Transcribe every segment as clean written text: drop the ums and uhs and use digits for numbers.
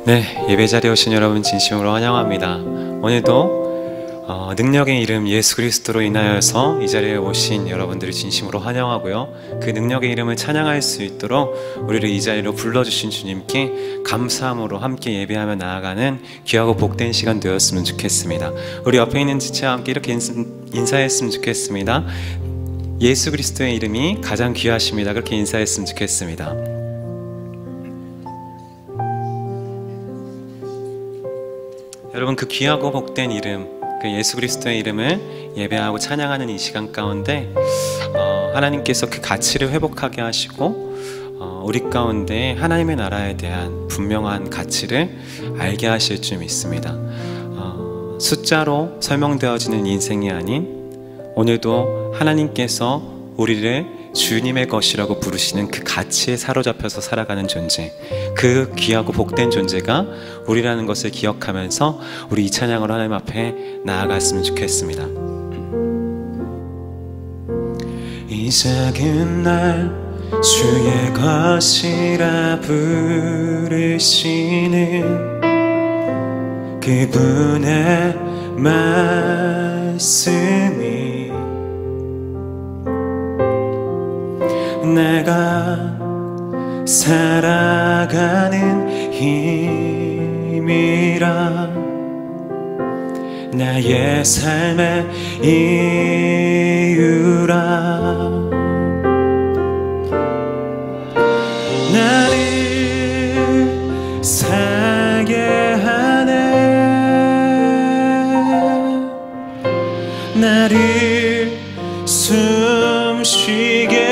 네, 예배 자리에 오신 여러분 진심으로 환영합니다. 오늘도 능력의 이름 예수 그리스도로 인하여서 이 자리에 오신 여러분들을 진심으로 환영하고요, 그 능력의 이름을 찬양할 수 있도록 우리를 이 자리로 불러주신 주님께 감사함으로 함께 예배하며 나아가는 귀하고 복된 시간 되었으면 좋겠습니다. 우리 옆에 있는 지체와 함께 이렇게 인사했으면 좋겠습니다. 예수 그리스도의 이름이 가장 귀하십니다. 그렇게 인사했으면 좋겠습니다. 여러분, 그 귀하고 복된 이름, 그 예수 그리스도의 이름을 예배하고 찬양하는 이 시간 가운데 하나님께서 그 가치를 회복하게 하시고 우리 가운데 하나님의 나라에 대한 분명한 가치를 알게 하실 줄 믿습니다. 숫자로 설명되어지는 인생이 아닌 오늘도 하나님께서 우리를 주님의 것이라고 부르시는 그 가치에 사로잡혀서 살아가는 존재, 그 귀하고 복된 존재가 우리라는 것을 기억하면서 우리 이 찬양으로 하나님 앞에 나아갔으면 좋겠습니다. 이 작은 날 주의 것이라 부르시는 그분의 말씀이 내가 살아가는 힘이라, 나의 삶의 이유라, 나를 살게 하네, 나를 숨쉬게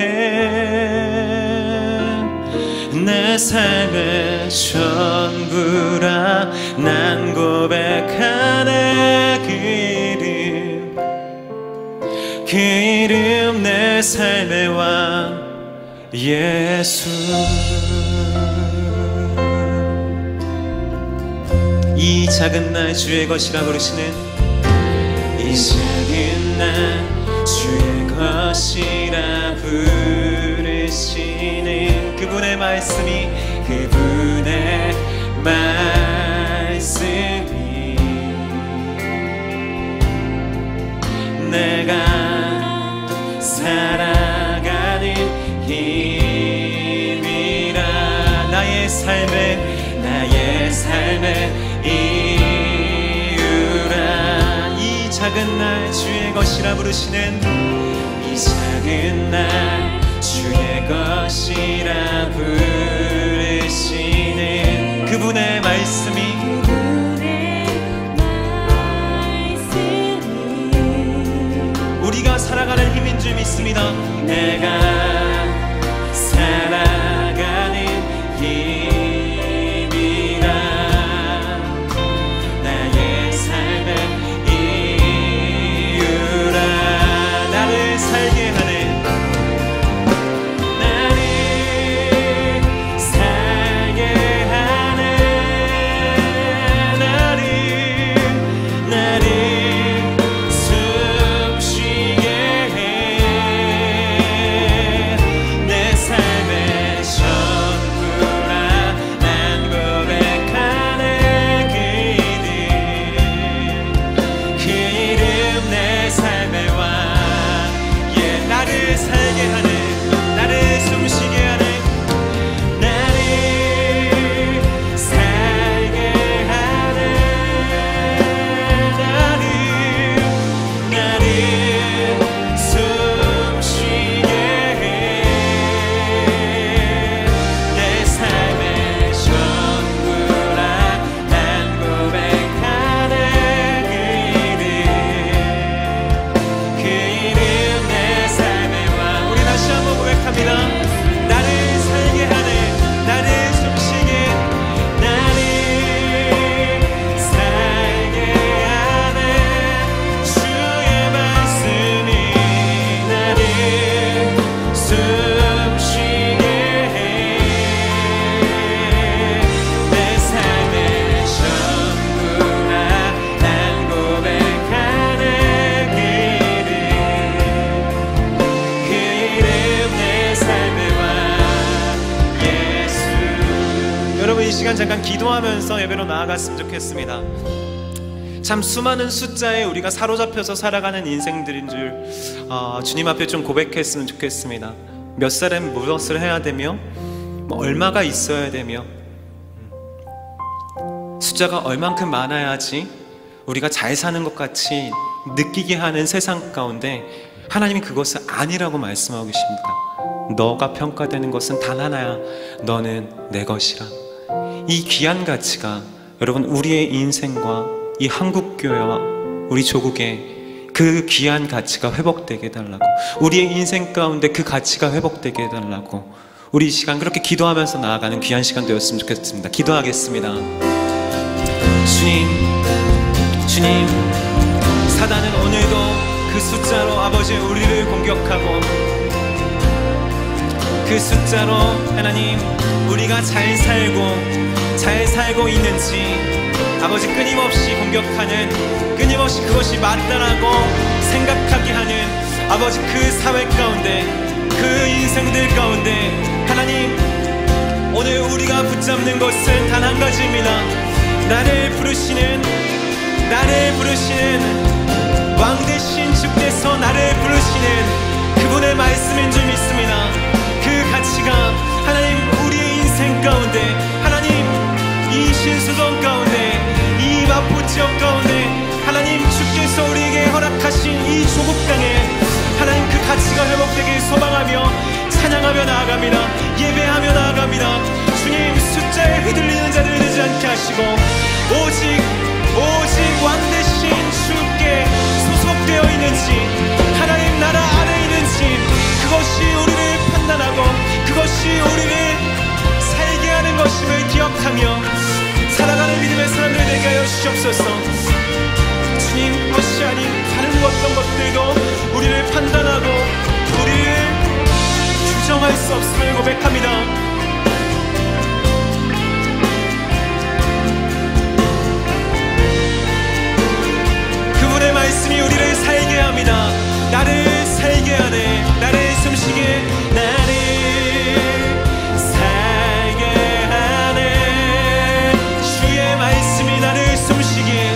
내 삶의 전부라, 난 고백하네. 그 이름 내 삶의 왕 예수. 이 작은 날 주의 것이라 부르시는, 이 작은 날 주의 것이라 부르시는 그분의 말씀이, 그분의 말씀이 내가 살아가는 힘이라, 나의 삶의 이유라. 이 작은 날 주의 것이라 부르시는, 이 작은 날 주의 것이라 부르시는 그분의 말씀이, 우리가 살아가는 힘인 줄 믿습니다. 내가 살아가는 힘이라, 나의 삶의 이유라, 나를 살게 하네, 시간 잠깐 기도하면서 예배로 나아갔으면 좋겠습니다. 참 수많은 숫자에 우리가 사로잡혀서 살아가는 인생들인 줄 주님 앞에 좀 고백했으면 좋겠습니다. 몇 살에 무엇을 해야 되며 얼마가 있어야 되며 숫자가 얼만큼 많아야지 우리가 잘 사는 것 같이 느끼게 하는 세상 가운데 하나님이 그것은 아니라고 말씀하고 계십니다. 너가 평가되는 것은 단 하나야. 너는 내 것이라. 이 귀한 가치가 여러분 우리의 인생과 이 한국교회와 우리 조국의 그 귀한 가치가 회복되게 해달라고, 우리의 인생 가운데 그 가치가 회복되게 해달라고 우리 이 시간 그렇게 기도하면서 나아가는 귀한 시간 되었으면 좋겠습니다. 기도하겠습니다. 주님, 사단은 오늘도 그 숫자로 아버지 우리를 공격하고, 그 숫자로 하나님 우리가 잘 살고 있는지 아버지 끊임없이 공격하는, 끊임없이 그것이 맞다라고 생각하게 하는 아버지 그 사회 가운데, 그 인생들 가운데 하나님 오늘 우리가 붙잡는 것은 단 한 가지입니다. 나를 부르시는 왕 대신 주께서 나를 부르시는 그분의 말씀인 줄 믿습니다. 그 가치가 하나님 우리의 인생 가운데, 하나님 이 신수동 가운데, 이 마포 지역 가운데 하나님 주께서 우리에게 허락하신 이 조국 땅에 하나님 그 가치가 회복되길 소망하며 찬양하며 나아갑니다. 예배하며 나아갑니다. 주님, 숫자에 휘둘리는 자들을 되지 않게 하시고 오직 왕 대신 주께 소속되어 있는지, 하나님 나라 안에 있는지, 그것이 우리를 판단하고 그것이 우리를 살게 하는 것임을 기억하며 살아가는 믿음의 사람들 되게 하여 주시옵소서. 주님, 그것이 아닌 다른 어떤 것들도 우리를 판단하고 우리를 규정할 수 없음을 고백합니다. 그분의 말씀이 우리를 살게 합니다. 나를 살게 하네, 나를 숨쉬게, 나를 살게 하네. 주의 말씀이 나를 숨쉬게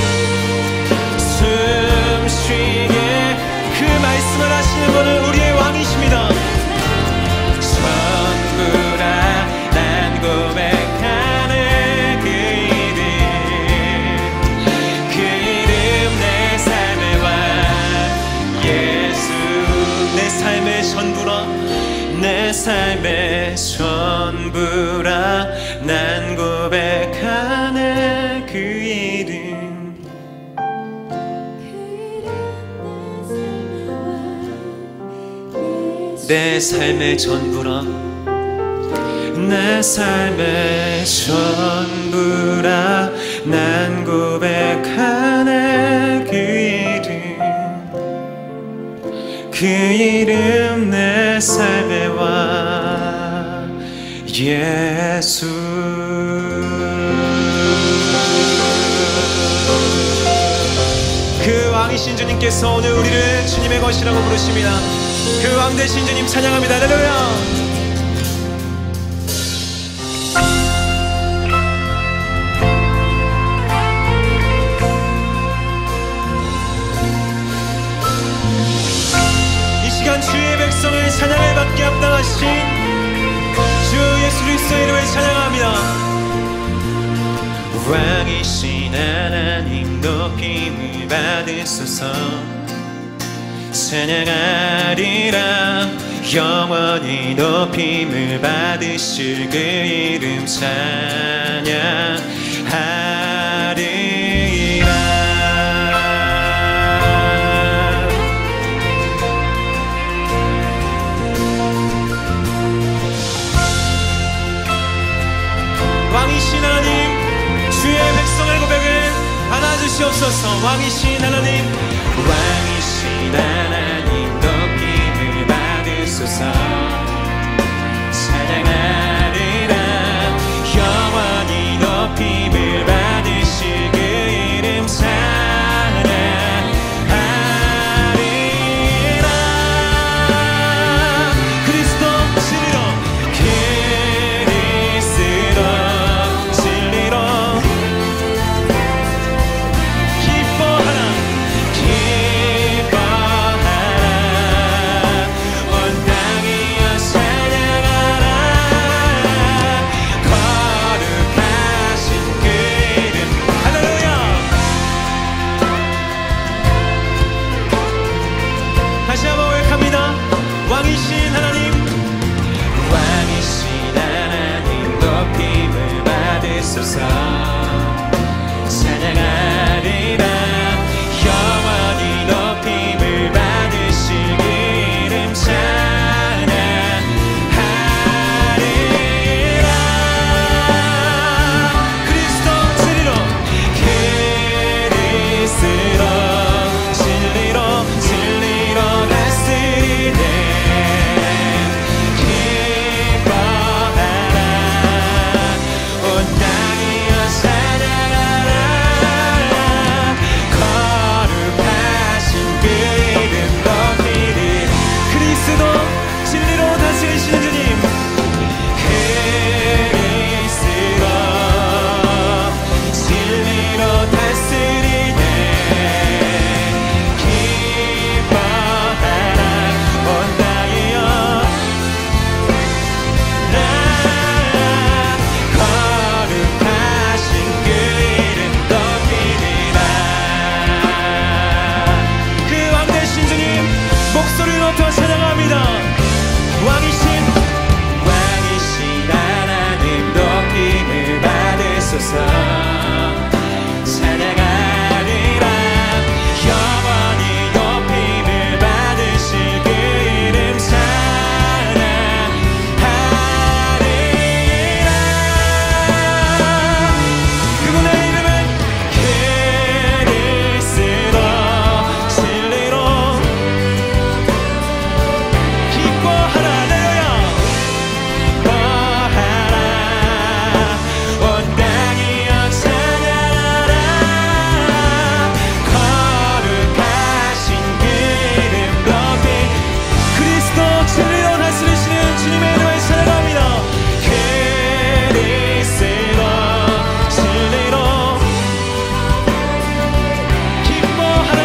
그 말씀을 하시는 분은 우리의 왕이십니다. 전부라 난 고백하네 그 이름 내 삶의 왕 예수. 내 삶의 전부라, 내 삶의 전부라 난 고백하네 그 이름. 내 삶의 전부라, 내 삶의 전부라 난 고백하네 그 이름 내 삶의 왕 예수. 그 왕이신 주님께서 오늘 우리를 주님의 것이라고 부르십니다. 그 왕 대신 주님 찬양합니다. 할렐루야. 이 시간 주의 백성을 찬양을 받게 합당하신 주 예수 그리스도의 이름을 찬양합니다. 왕이신 하나님 높임을 받으소서. 찬양하리라 영원히 높임을 받으실 그 이름 찬양하리라. 왕이신 하나님, 주의 백성의 고백을 안아주시옵소서. 왕이신 하나님, 왕이신 하나님 높임을 받으소서. 찬양하리라 영원히 높임을 받으실 그 이름 찬양하리라. 그리스도 진리로, 그리스도 받으소서. 찬양하리라. 영원히 높임을 받으실 이름 찬양하리라. 그리스도 진리로 진리로 다스리네. 기뻐하라. 온 땅이여 찬양하라. 거룩하신 그 이름 높이리. 그리스도 진리로 다스리시는 주님. 그리스도 진리로 다스리네. 기뻐하라. 온 땅이여 거룩하신 그 이름 높이리라. 그 왕 되신 주님 목소리를 높여 찬양합니다. 왕이신 하나님 높임을 받으소서. 찬양하리라. 영원히 높임을 받으실 그 이름 찬양하리라. 그분의 이름은 그리스도 진리로 기뻐하라. 할렐루야. 기뻐하라. 온 땅이여 찬양하라. 거룩하신 그 이름 높이. 그리스도 진리로 다스리시는 주님의 이름을 찬양합니다. 그리스도 진리로 기뻐하라.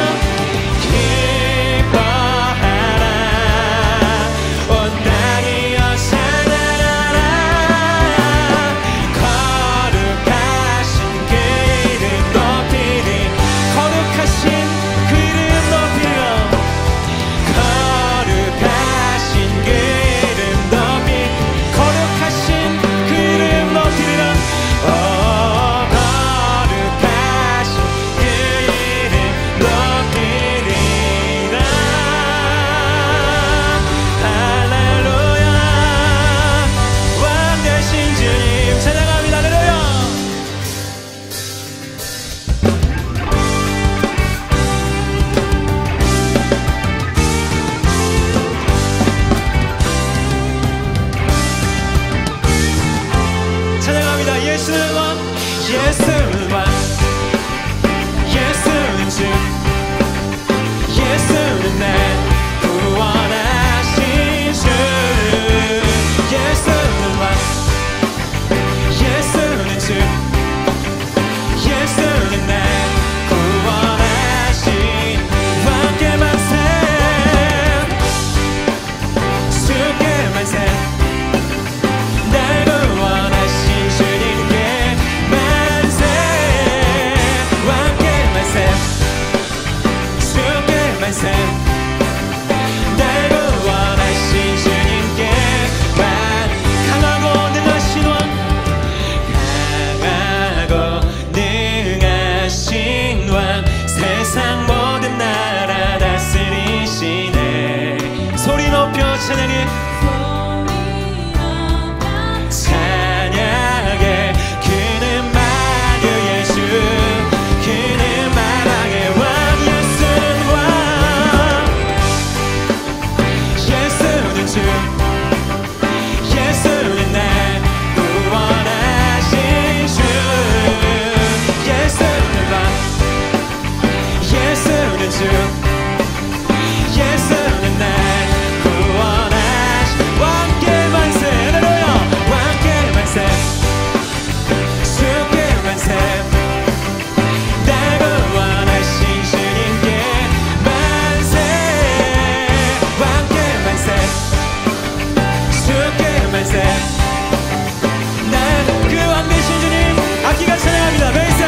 기뻐하라. 온 땅이여 찬양하라. 거룩하신 그 이름 높이리. 거룩하신 그 이름 높이라. 거룩하신 그 이름 높이. 거룩하신 그 이름 높이리라. 거룩하신 그 이름 높이리라. 할렐루야. 왕 되신 주님 찬양합니다. 할렐루야. 찬양합니다. 예수는 왕, 예수는 왕, 예수는 주, 예수는 날 구원하신 주. 예수는 왕, 예수는 주, 예수는 날 구원하신 왕께 만세, 주께 만세. 날 구원하신 주님께 만세. 왕께 만세, 주께 만세. 날 구원하신 주님께 강하고 능하신 왕, 강하고 능하신 왕, 세상 모든 나라 다스리시네. 소리 높여 찬양해. 찬양해. 그는 만유의 주, 그는 만왕의 왕. 예수는 왕, 예수는 주, 예수는 날 구원하신 주. 예수는 왕, 예수는 주, 예수는 날 구원하신 왕께 만세. 할렐루야. 왕께 만세, 주께 만세. 날 구원하신 주님께 만세. 왕께 만세, 주께 만세. 날 그 왕 되신 주님 악기가 찬양합니다. 베이스.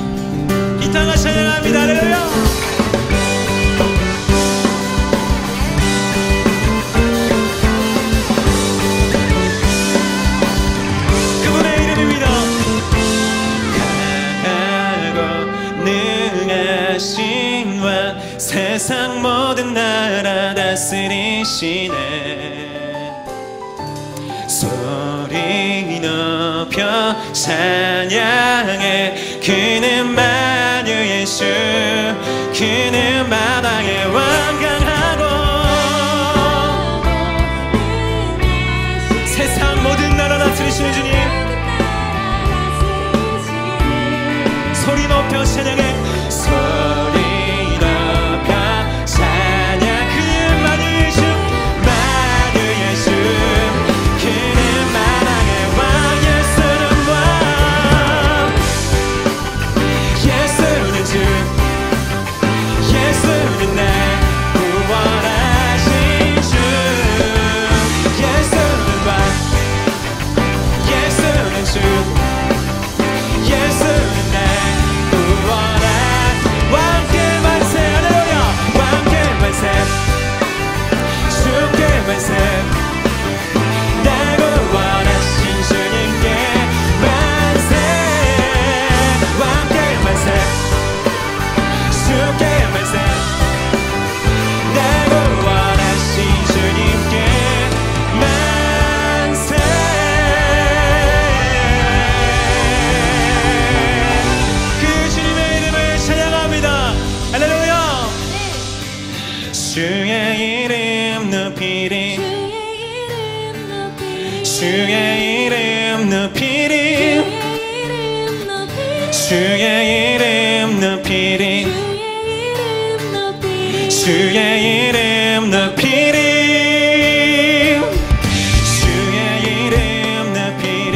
기타가 찬양합니다. 할렐루야. 전능하신 왕 세상 모든 나라 다스리시네. 소리 높여 찬양해. 그는 만유 예수, 그는 마당에 완강하고 세상 모든 나라 다스리시는 주님. 소리 높여 찬양해. 소리 높여 찬양. 그는 만유 예수, 만유 예수, 그는 만왕의 왕. 예수는 왕, 예수는 주, 예수는 날 구원하신 주. 예수는 왕, 예수는 주, 예수는 날 구원한 왕께 만세. 할렐루야. 왕께 만세, 주께 만세. 날 구원하신 주님께 만세. 왕께 만세, 주께 만세. 날 구원하신 주님께 만세. 그 주님의 이름을 찬양합니다. 할렐루야. 주의 이름 높이리, 주의 이름 높이리, 주의 이름 높이리, 주의 이름 높이리, 주의 이름 높이리,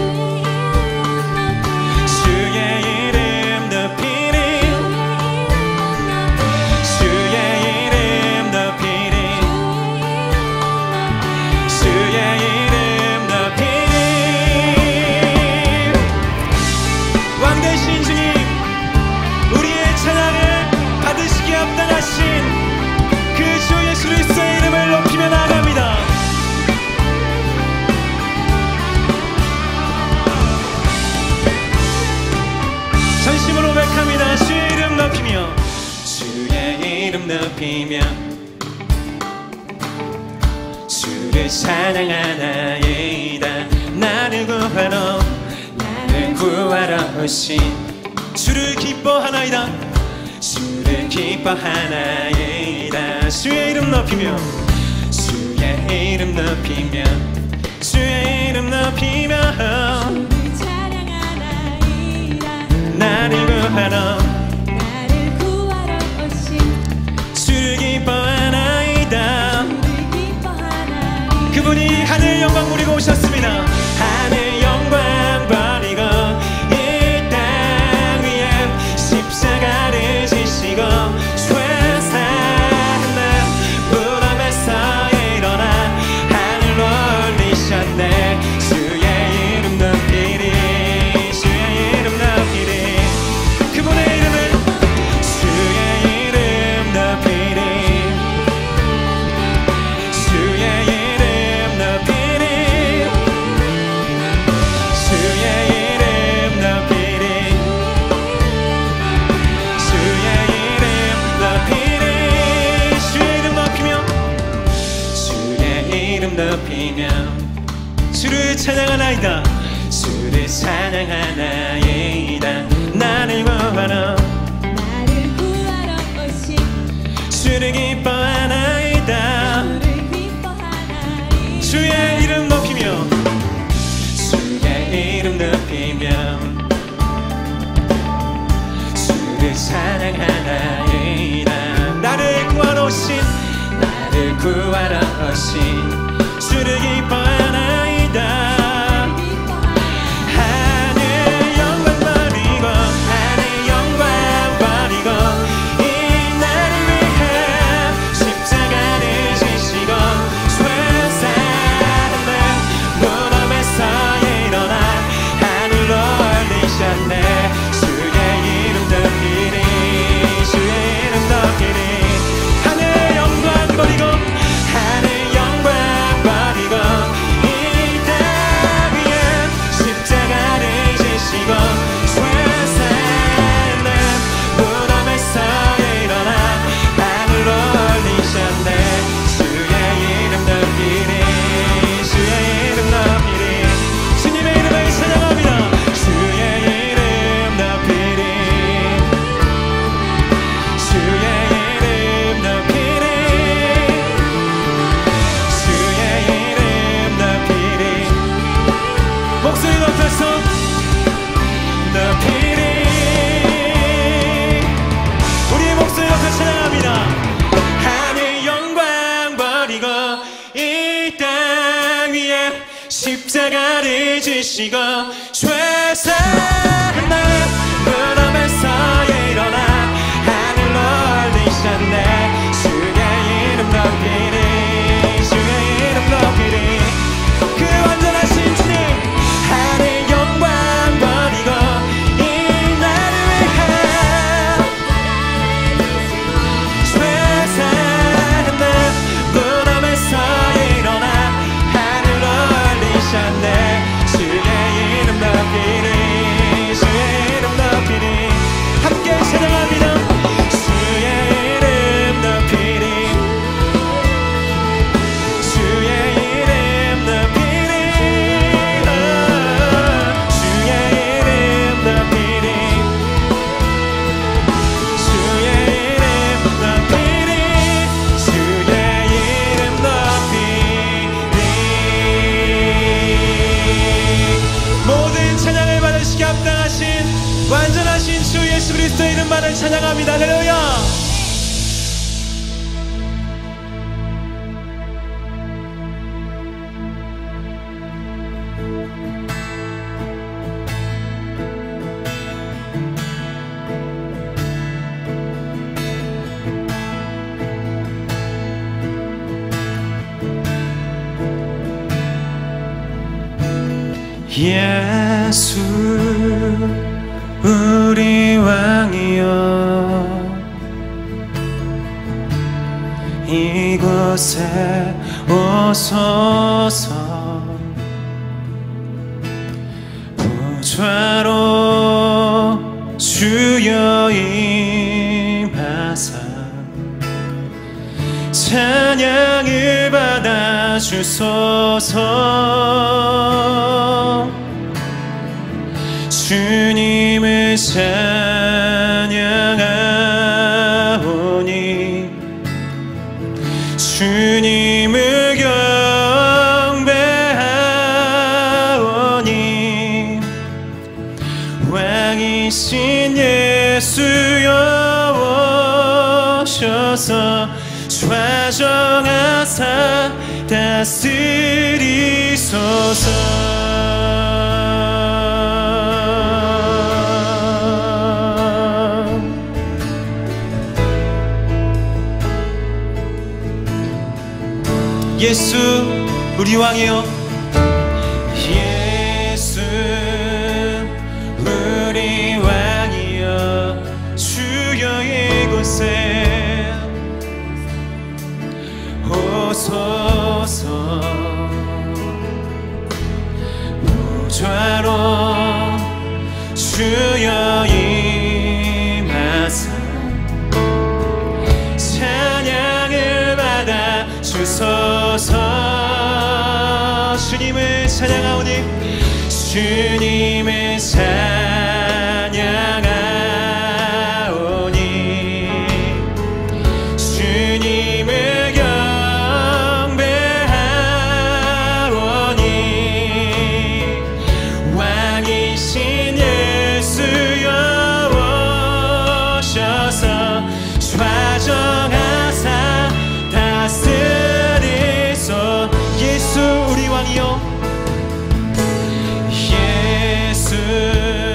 주의 이름 높이리, 주의 이름 높이리, 주의 이름 높이리. 왕 되신 주님, 우리의 찬양을 받으시기에 합당하신 그 주 예수 그리스도의 이름을 높이며 나아갑니다. 전심으로 고백합니다. 주의 이름 높이며, 주의 이름 높이며 주를 찬양하나이다. 나를 구하러 오신 주를 기뻐하나이다. 주를 기뻐하나이다. 주의 이름 높이며, 주의 이름 높이며, 주의 이름 높이며 나를 구하러 오신 주를 기뻐하나이다. 그분이 하늘 영광 버리고 오셨습니다. 하늘 영광 버리고 이 땅 위에 십자가를 지시고 쇠사는 무덤에서 일어나 하늘로 올리셨네. 주의 이름 높이리, 주의 이름 높이리. 그분의 이름을, 주의 이름 높이리, 주의 이름 높이리, 주의 이름 높이리, 주의 이름 높이리. 주의 이름 높이며, 주의 이름 높이며 주를 찬양하나이다. 주를 찬양하나이다. 나를 구하러 오신 주를 기뻐하나이다. 주의 이름 높이며, 주의 이름 높이며 주를 찬양하나이다. 나를 구하러 오신, 나를 구하러 오신 주를 기뻐하나이다. 하늘 영광 버리고, 하늘 영광 버리고 이 나를 위해 십자가를 지시고 쇠사는 무덤에서 일어나 하늘로 올리셨네. 주의 이름 높이리, 주의 이름 높이리. 하늘 영광 버리고, 하늘 영광 버리고 이기시고 죄사한 날 무덤에서 일어나 하늘로 올리셨네. 주의 이름 높이리 주의 이름 높이리. 그 완전하신 주님 하늘 영광 버리고 이 나를 위해 죄사한 날 무덤에서 일어나 하늘로 올리셨네. 주의 이름 높이리 주의 이름 높이리. 함께 찬양합니다. 주의 이름 높이리 주의 이름 높이리 주의 이름 높이리 주의 이름 높이리 주의 이름 높이리. 모든 찬양을 받으시기 합당하신 완전하신 주 예수 그리스도의 이름만을 찬양합니다. 할렐루야. 예수 우리 왕이여 이곳에 오소서. 보좌로 주여 임하사 찬양을 받아 주소서. 주님을 찬양하오니 주님을 경배하오니 왕이신 예수여 오셔서 좌정하사 다스리소서. 예수 우리 왕이여 예수 우리 왕이여 주여 이곳에 오소서. 보좌로 주여 임하사 찬양을 받아 주소서. 주님을 찬양하오니 주님을 찬양하오니 주님을 경배하오니 왕이신 예수여 오셔서 좌정하사 다스리소. 예수 우리 왕이여 예수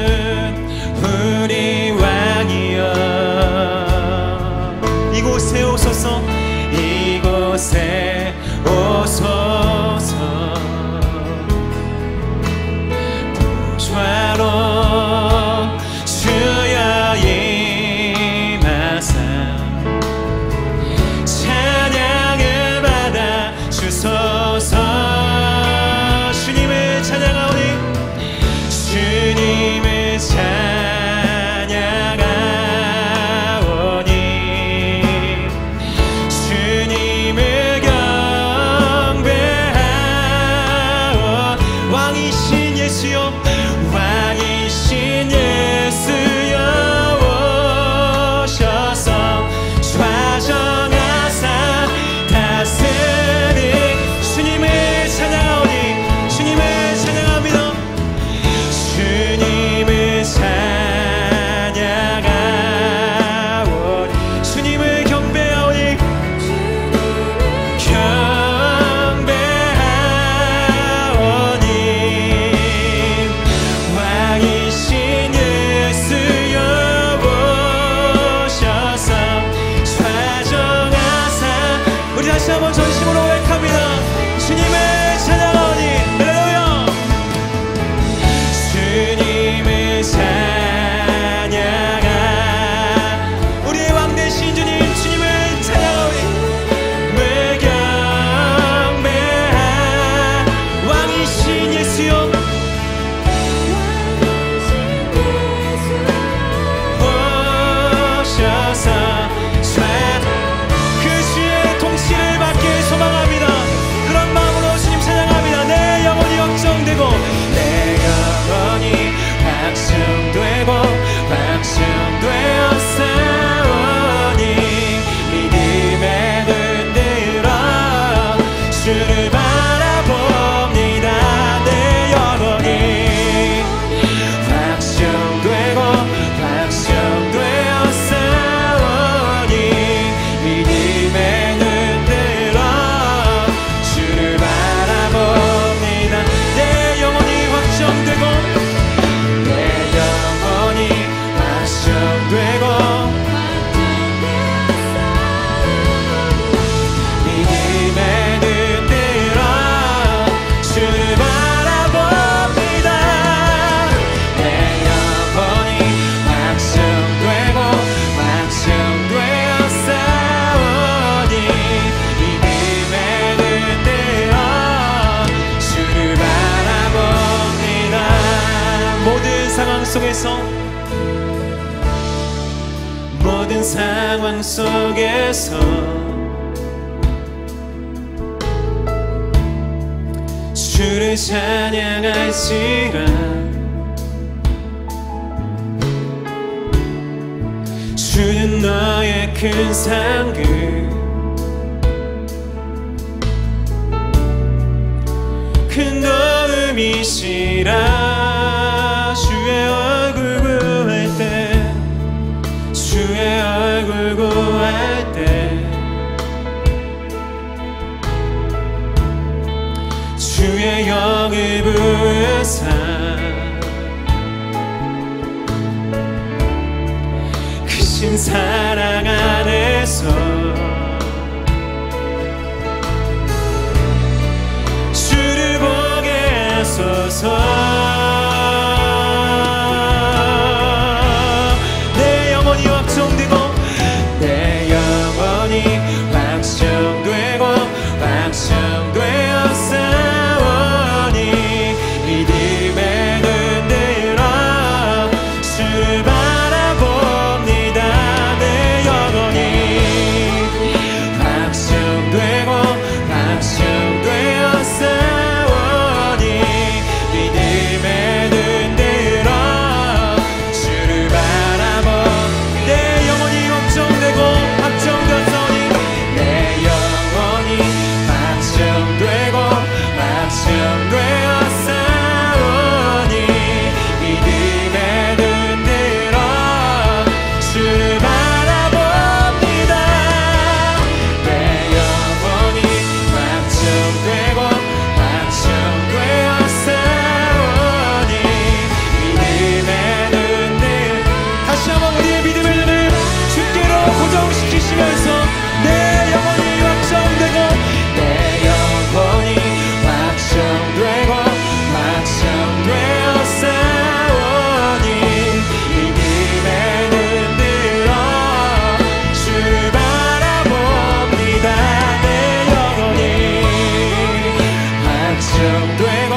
확정되고 믿음에 눈 들어 주를 바라봅니다. 내 영혼이 확정되고 확정되었사오니 믿음에 눈 들어 주를 바라봅니다. 모든 상황 속에서 모든 상황 속에서 주를 찬양할지라. 주는 너의 큰 상급 큰 도움이시라. 주의 얼굴 구할 때 주의 얼굴 구할 때 주의 영을 부으사 크신 사랑 안에서 주를 보게 하소서. 내 영혼이 확정되고 내 영혼이 확정되고 확정되었사오니 믿음에 눈 들어 주를 바라봅니다. 내 영혼이 확정되고 확정되었사오니 믿음에 눈 들어 주를 바라보. 내 영혼이 확정되고 확정되었사오니 내 영혼이 확정되고 확정되었사오니 믿음에 눈 들어 주를 바라봅니다. 내 영혼이 확정되고 확정되었사오니 믿음에 눈 들어. 다시 한번 우리의 믿음의 눈을 주께로 고정시키시면서 내 영혼이 확정되고 내 영혼이 확정되고 확정되었사오니 믿음에 눈 들어 주를 바라봅니다. 내 영혼이 확정되고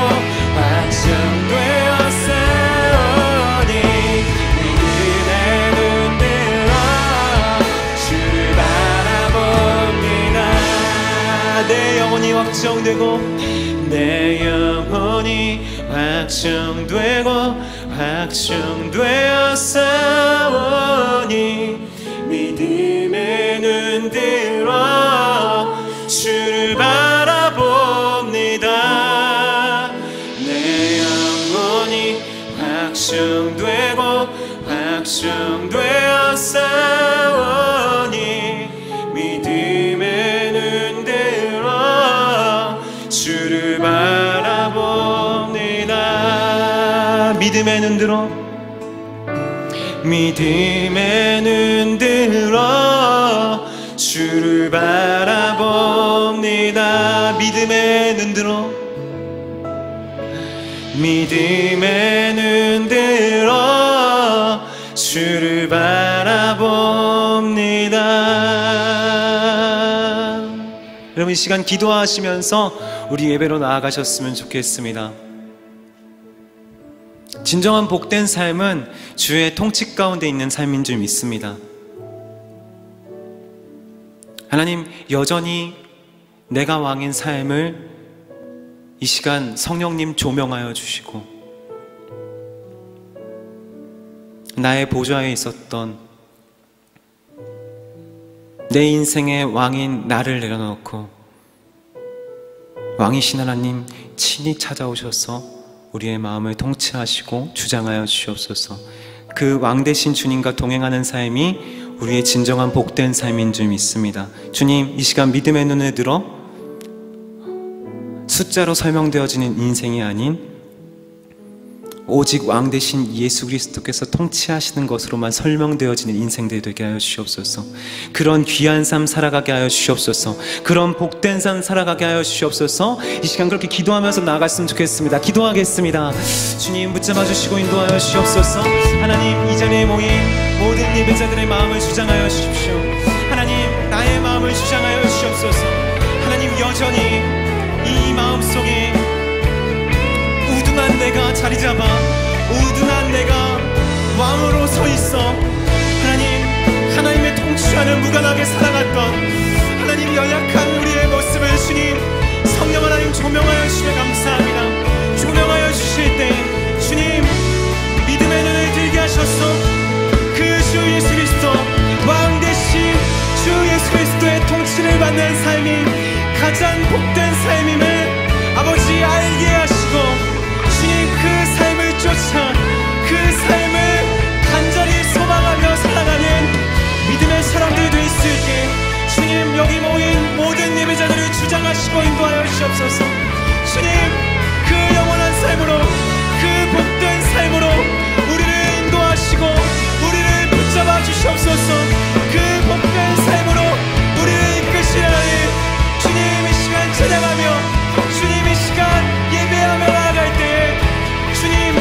확정되었사오니 믿음에 눈 들어 주를 바라봅니다. 내 영혼이 확정되고 내 영혼이 확정되고 확정되었사오니 믿음에 눈 들어 주를 바라봅니다. 내 영혼이 확정되고 확정되었사오니 믿음에 눈 들어 주를 바라봅니다. 믿음에 눈 들어 믿음에 눈 들어 주를 바라봅니다. 믿음에 눈 들어 믿음에 눈 들어 주를 바라봅니다. 여러분 이 시간 기도하시면서 우리 예배로 나아가셨으면 좋겠습니다. 진정한 복된 삶은 주의 통치 가운데 있는 삶인 줄 믿습니다. 하나님, 여전히 내가 왕인 삶을 이 시간 성령님 조명하여 주시고 나의 보좌에 있었던 내 인생의 왕인 나를 내려놓고 왕이신 하나님 친히 찾아오셔서 우리의 마음을 통치하시고 주장하여 주시옵소서. 그 왕 되신 주님과 동행하는 삶이 우리의 진정한 복된 삶인 줄 믿습니다. 주님, 이 시간 믿음의 눈을 들어 숫자로 설명되어지는 인생이 아닌 오직 왕 대신 예수 그리스도께서 통치하시는 것으로만 설명되어지는 인생들이 되게 하여 주시옵소서. 그런 귀한 삶 살아가게 하여 주시옵소서. 그런 복된 삶 살아가게 하여 주시옵소서. 이 시간 그렇게 기도하면서 나아갔으면 좋겠습니다. 기도하겠습니다. 주님 붙잡아 주시고 인도하여 주시옵소서. 하나님, 이 자리에 모인 모든 예배자들의 마음을 주장하여 주십시오. 하나님, 나의 마음을 주장하여 주시옵소서. 하나님, 여전히 이 마음속에 우둔한 내가 자리 잡아 우둔한 내가 왕으로 서 있어 하나님의 통치하는 무관하게 살아갔던 하나님 연약한 우리의 모습을 주님 성령 하나님 조명하여 주시며 감사합니다. 조명하여 주실 때 주님 믿음의 눈을 들게 하셔서 그 주 예수 그리스도 왕 대신 주 예수 그리스도의 통치를 받는 삶이 가장 복된 삶임을 아버지 알게 하시고 주님 그 삶을 쫓아 그 삶을 간절히 소망하며 살아가는 믿음의 사람들이 될 수 있게 주님 여기 모인 모든 예배자들을 주장하시고 인도하여 주시옵소서. 주님 그 영원한 삶으로 그 복된 삶으로 우리를 인도하시고 우리를 붙잡아 주시옵소서. 그 복된 삶으로 우리를 이끄시는 주님 이 시간 찬양하며 주님 이 시간 예배하며 나아갈 때에 주님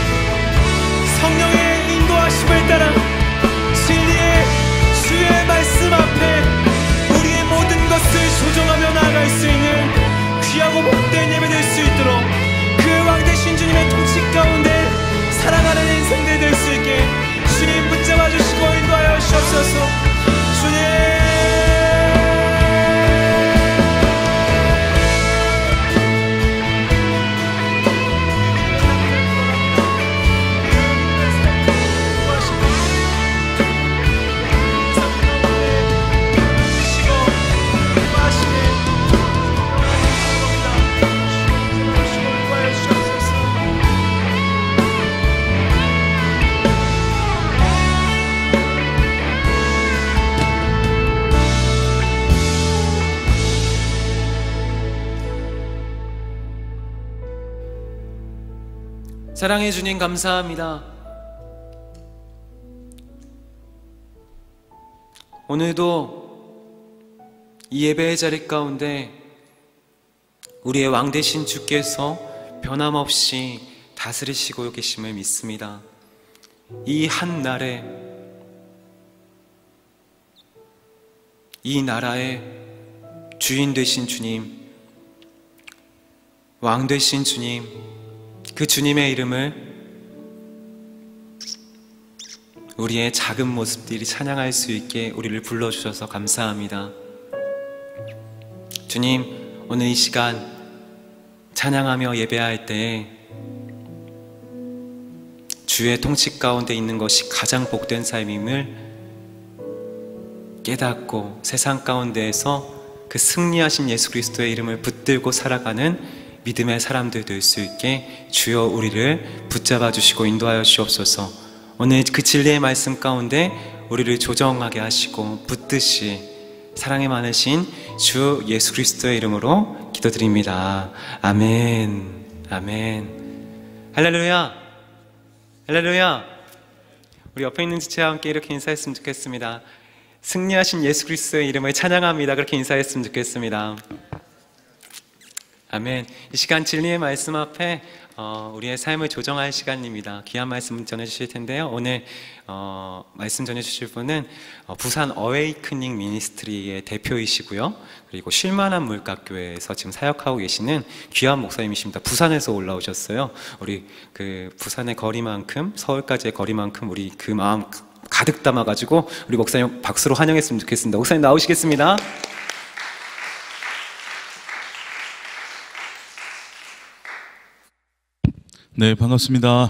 성령의 인도하심을 따라 진리의 주의 말씀 앞에 우리의 모든 것을 조정하며 나아갈 수 있는 귀하고 복된 예배 될 수 있도록 그 왕 되신 주님의 통치 가운데 살아가는 인생들 될 수 있게 주님 붙잡아 주시고 인도하여 주옵소서. 주님 사랑해 주님 감사합니다. 오늘도 이 예배의 자리 가운데 우리의 왕 되신 주께서 변함없이 다스리시고 계심을 믿습니다. 이 한 날에 이 나라의 주인 되신 주님, 왕 되신 주님, 그 주님의 이름을 우리의 작은 모습들이 찬양할 수 있게 우리를 불러주셔서 감사합니다. 주님, 오늘 이 시간 찬양하며 예배할 때에 주의 통치 가운데 있는 것이 가장 복된 삶임을 깨닫고 세상 가운데에서 그 승리하신 예수 그리스도의 이름을 붙들고 살아가는 믿음의 사람들 될 수 있게 주여 우리를 붙잡아 주시고 인도하여 주옵소서. 오늘 그 진리의 말씀 가운데 우리를 조정하게 하시고 붙듯이 사랑이 많으신 주 예수 그리스도의 이름으로 기도드립니다. 아멘. 아멘. 할렐루야. 할렐루야. 우리 옆에 있는 지체와 함께 이렇게 인사했으면 좋겠습니다. 승리하신 예수 그리스도의 이름을 찬양합니다. 그렇게 인사했으면 좋겠습니다. 아멘. 이 시간 진리의 말씀 앞에 우리의 삶을 조정할 시간입니다. 귀한 말씀 전해주실 텐데요. 오늘 말씀 전해주실 분은 부산 어웨이크닝 미니스트리의 대표이시고요. 그리고 쉴만한 물가교회에서 지금 사역하고 계시는 귀한 목사님이십니다. 부산에서 올라오셨어요. 우리 그 부산의 거리만큼 서울까지의 거리만큼 우리 그 마음 가득 담아가지고 우리 목사님 박수로 환영했으면 좋겠습니다. 목사님 나오시겠습니다. 네, 반갑습니다.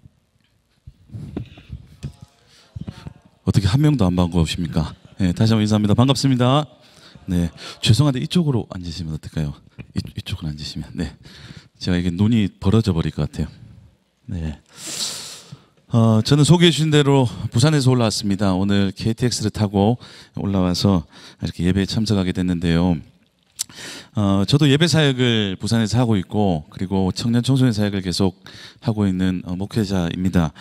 어떻게 한 명도 안 반가우십니까? 네, 다시 한번 인사합니다. 반갑습니다. 네, 죄송한데 이쪽으로 앉으시면 어떨까요? 이쪽으로 앉으시면. 네, 제가 이게 눈이 벌어져 버릴 것 같아요. 네, 저는 소개해 주신 대로 부산에서 올라왔습니다. 오늘 KTX를 타고 올라와서 이렇게 예배에 참석하게 됐는데요. 저도 예배 사역을 부산에서 하고 있고 그리고 청년 청소년 사역을 계속 하고 있는 목회자입니다.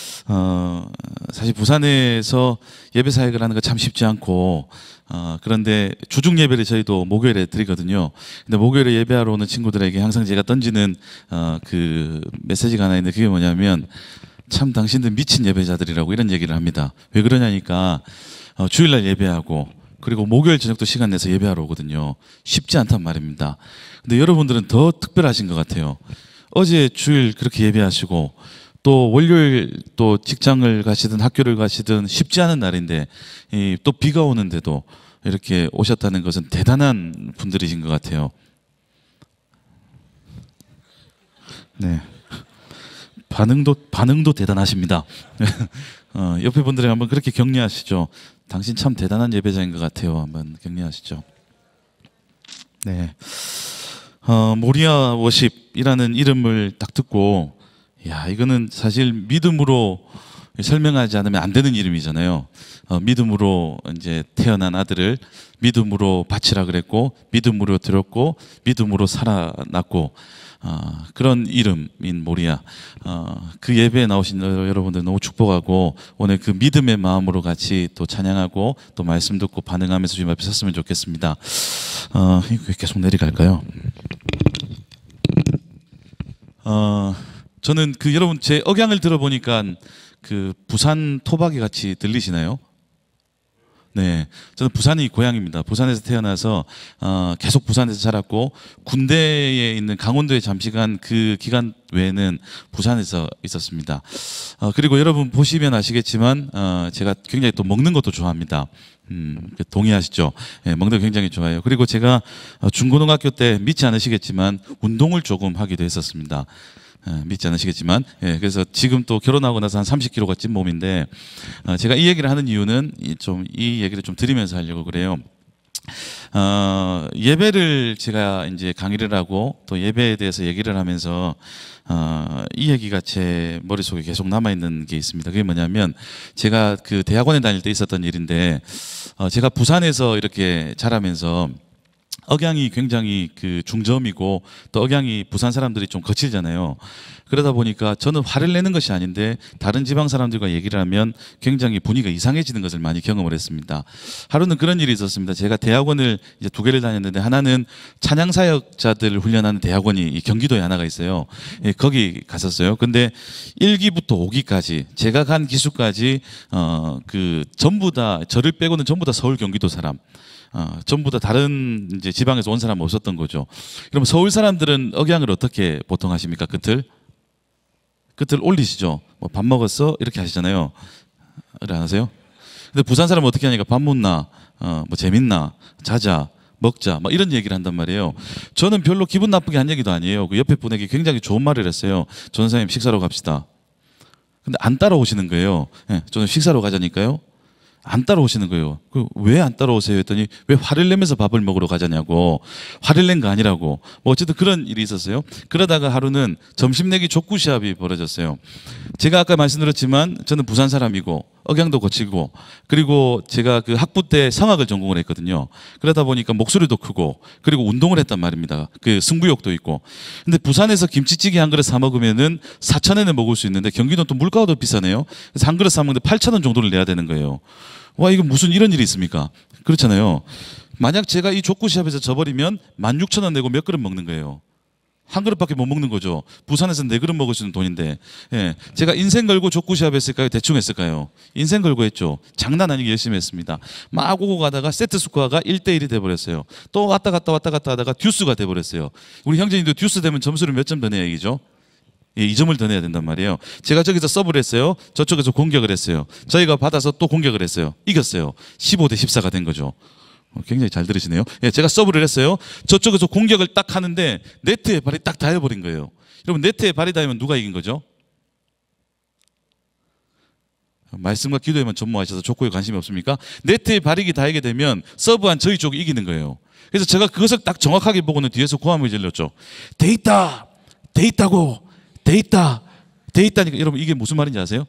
사실 부산에서 예배 사역을 하는 거 참 쉽지 않고 그런데 주중 예배를 저희도 목요일에 드리거든요. 근데 목요일에 예배하러 오는 친구들에게 항상 제가 던지는 그 메시지가 하나 있는데 그게 뭐냐면 참 당신들 미친 예배자들이라고 이런 얘기를 합니다. 왜 그러냐니까 주일날 예배하고 그리고 목요일 저녁도 시간 내서 예배하러 오거든요. 쉽지 않단 말입니다. 근데 여러분들은 더 특별하신 것 같아요. 어제 주일 그렇게 예배하시고 또 월요일 또 직장을 가시든 학교를 가시든 쉽지 않은 날인데 또 비가 오는데도 이렇게 오셨다는 것은 대단한 분들이신 것 같아요. 네. 반응도 대단하십니다. 옆에 분들이 한번 그렇게 격려하시죠. 당신 참 대단한 예배자인 것 같아요. 한번 격려하시죠. 네. 모리아 워십이라는 이름을 딱 듣고, 야, 이거는 사실 믿음으로 설명하지 않으면 안 되는 이름이잖아요. 믿음으로 이제 태어난 아들을 믿음으로 바치라 그랬고, 믿음으로 들었고, 믿음으로 살아났고, 그런 이름인 모리아. 그 예배에 나오신 여러분들 너무 축복하고 오늘 그 믿음의 마음으로 같이 또 찬양하고 또 말씀 듣고 반응하면서 주님 앞에 섰으면 좋겠습니다. 이거 계속 내려갈까요? 저는 그 여러분 제 억양을 들어보니까 그 부산 토박이 같이 들리시나요? 네, 저는 부산이 고향입니다. 부산에서 태어나서 계속 부산에서 자랐고 군대에 있는 강원도에 잠시 간 그 기간 외에는 부산에서 있었습니다. 그리고 여러분 보시면 아시겠지만 제가 굉장히 또 먹는 것도 좋아합니다. 동의하시죠? 네, 먹는 거 굉장히 좋아해요. 그리고 제가 중고등학교 때 믿지 않으시겠지만 운동을 조금 하기도 했었습니다. 믿지 않으시겠지만 그래서 지금 또 결혼하고 나서 한 30kg가 찐 몸인데 제가 이 얘기를 하는 이유는 이 얘기를 좀 드리면서 하려고 그래요. 예배를 제가 이제 강의를 하고 또 예배에 대해서 얘기를 하면서 이 얘기가 제 머릿속에 계속 남아있는 게 있습니다. 그게 뭐냐면 제가 그 대학원에 다닐 때 있었던 일인데 제가 부산에서 이렇게 자라면서 억양이 굉장히 그 중저음이고 또 억양이 부산 사람들이 좀 거칠잖아요. 그러다 보니까 저는 화를 내는 것이 아닌데 다른 지방 사람들과 얘기를 하면 굉장히 분위기가 이상해지는 것을 많이 경험을 했습니다. 하루는 그런 일이 있었습니다. 제가 대학원을 이제 2개를 다녔는데 하나는 찬양 사역자들을 훈련하는 대학원이 경기도에 하나가 있어요. 거기 갔었어요. 근데 1기부터 5기까지 제가 간 기수까지 그 전부 다 저를 빼고는 전부 다 서울 경기도 사람. 전부 다 다른 이제 지방에서 온 사람 없었던 거죠. 그럼 서울 사람들은 억양을 어떻게 보통 하십니까? 끝을 올리시죠. 뭐 밥 먹었어? 이렇게 하시잖아요. 그래 안 하세요? 근데 부산 사람은 어떻게 하니까 밥 먹나? 뭐 재밌나? 자자. 먹자. 막 이런 얘기를 한단 말이에요. 저는 별로 기분 나쁘게 한 얘기도 아니에요. 그 옆에 분에게 굉장히 좋은 말을 했어요. 전 선생님 식사로 갑시다. 근데 안 따라오시는 거예요. 저는 식사로 가자니까요. 안 따라오시는 거예요. 왜 안 따라오세요? 했더니 왜 화를 내면서 밥을 먹으러 가자냐고. 화를 낸 거 아니라고. 뭐 어쨌든 그런 일이 있었어요. 그러다가 하루는 점심 내기 족구 시합이 벌어졌어요. 제가 아까 말씀드렸지만 저는 부산 사람이고 억양도 거치고 그리고 제가 그 학부 때 성악을 전공을 했거든요. 그러다 보니까 목소리도 크고 그리고 운동을 했단 말입니다. 그 승부욕도 있고. 근데 부산에서 김치찌개 한 그릇 사 먹으면은 4,000원에 먹을 수 있는데 경기도는 또 물가가 더 비싸네요. 그래서 한 그릇 사 먹는데 8,000원 정도를 내야 되는 거예요. 와, 이거 무슨 이런 일이 있습니까? 그렇잖아요. 만약 제가 이 족구 시합에서 져버리면 16,000원 내고 몇 그릇 먹는 거예요. 한 그릇밖에 못 먹는 거죠. 부산에서 4그릇 먹을 수 있는 돈인데. 제가 인생 걸고 족구 시합 했을까요? 대충 했을까요? 인생 걸고 했죠. 장난 아니게 열심히 했습니다. 막 오고 가다가 세트 스코어가 1대1이 돼버렸어요. 또 왔다 갔다 하다가 듀스가 돼버렸어요. 우리 형제님도 듀스 되면 점수를 몇 점 더 내야 얘기죠? 2점을 더 내야 된단 말이에요. 제가 저기서 서브를 했어요. 저쪽에서 공격을 했어요. 저희가 받아서 또 공격을 했어요. 이겼어요. 15대 14가 된 거죠. 굉장히 잘 들으시네요. 제가 서브를 했어요. 저쪽에서 공격을 딱 하는데 네트에 발이 딱 닿아버린 거예요. 여러분, 네트에 발이 닿으면 누가 이긴 거죠? 말씀과 기도에만 전무하셔서 족구에 관심이 없습니까? 네트에 발이 닿게 되면 서브한 저희 쪽이 이기는 거예요. 그래서 제가 그것을 딱 정확하게 보고는 뒤에서 고함을 질렀죠. 돼 있다! 돼 있다고! 돼 있다! 돼 있다니까. 여러분, 이게 무슨 말인지 아세요?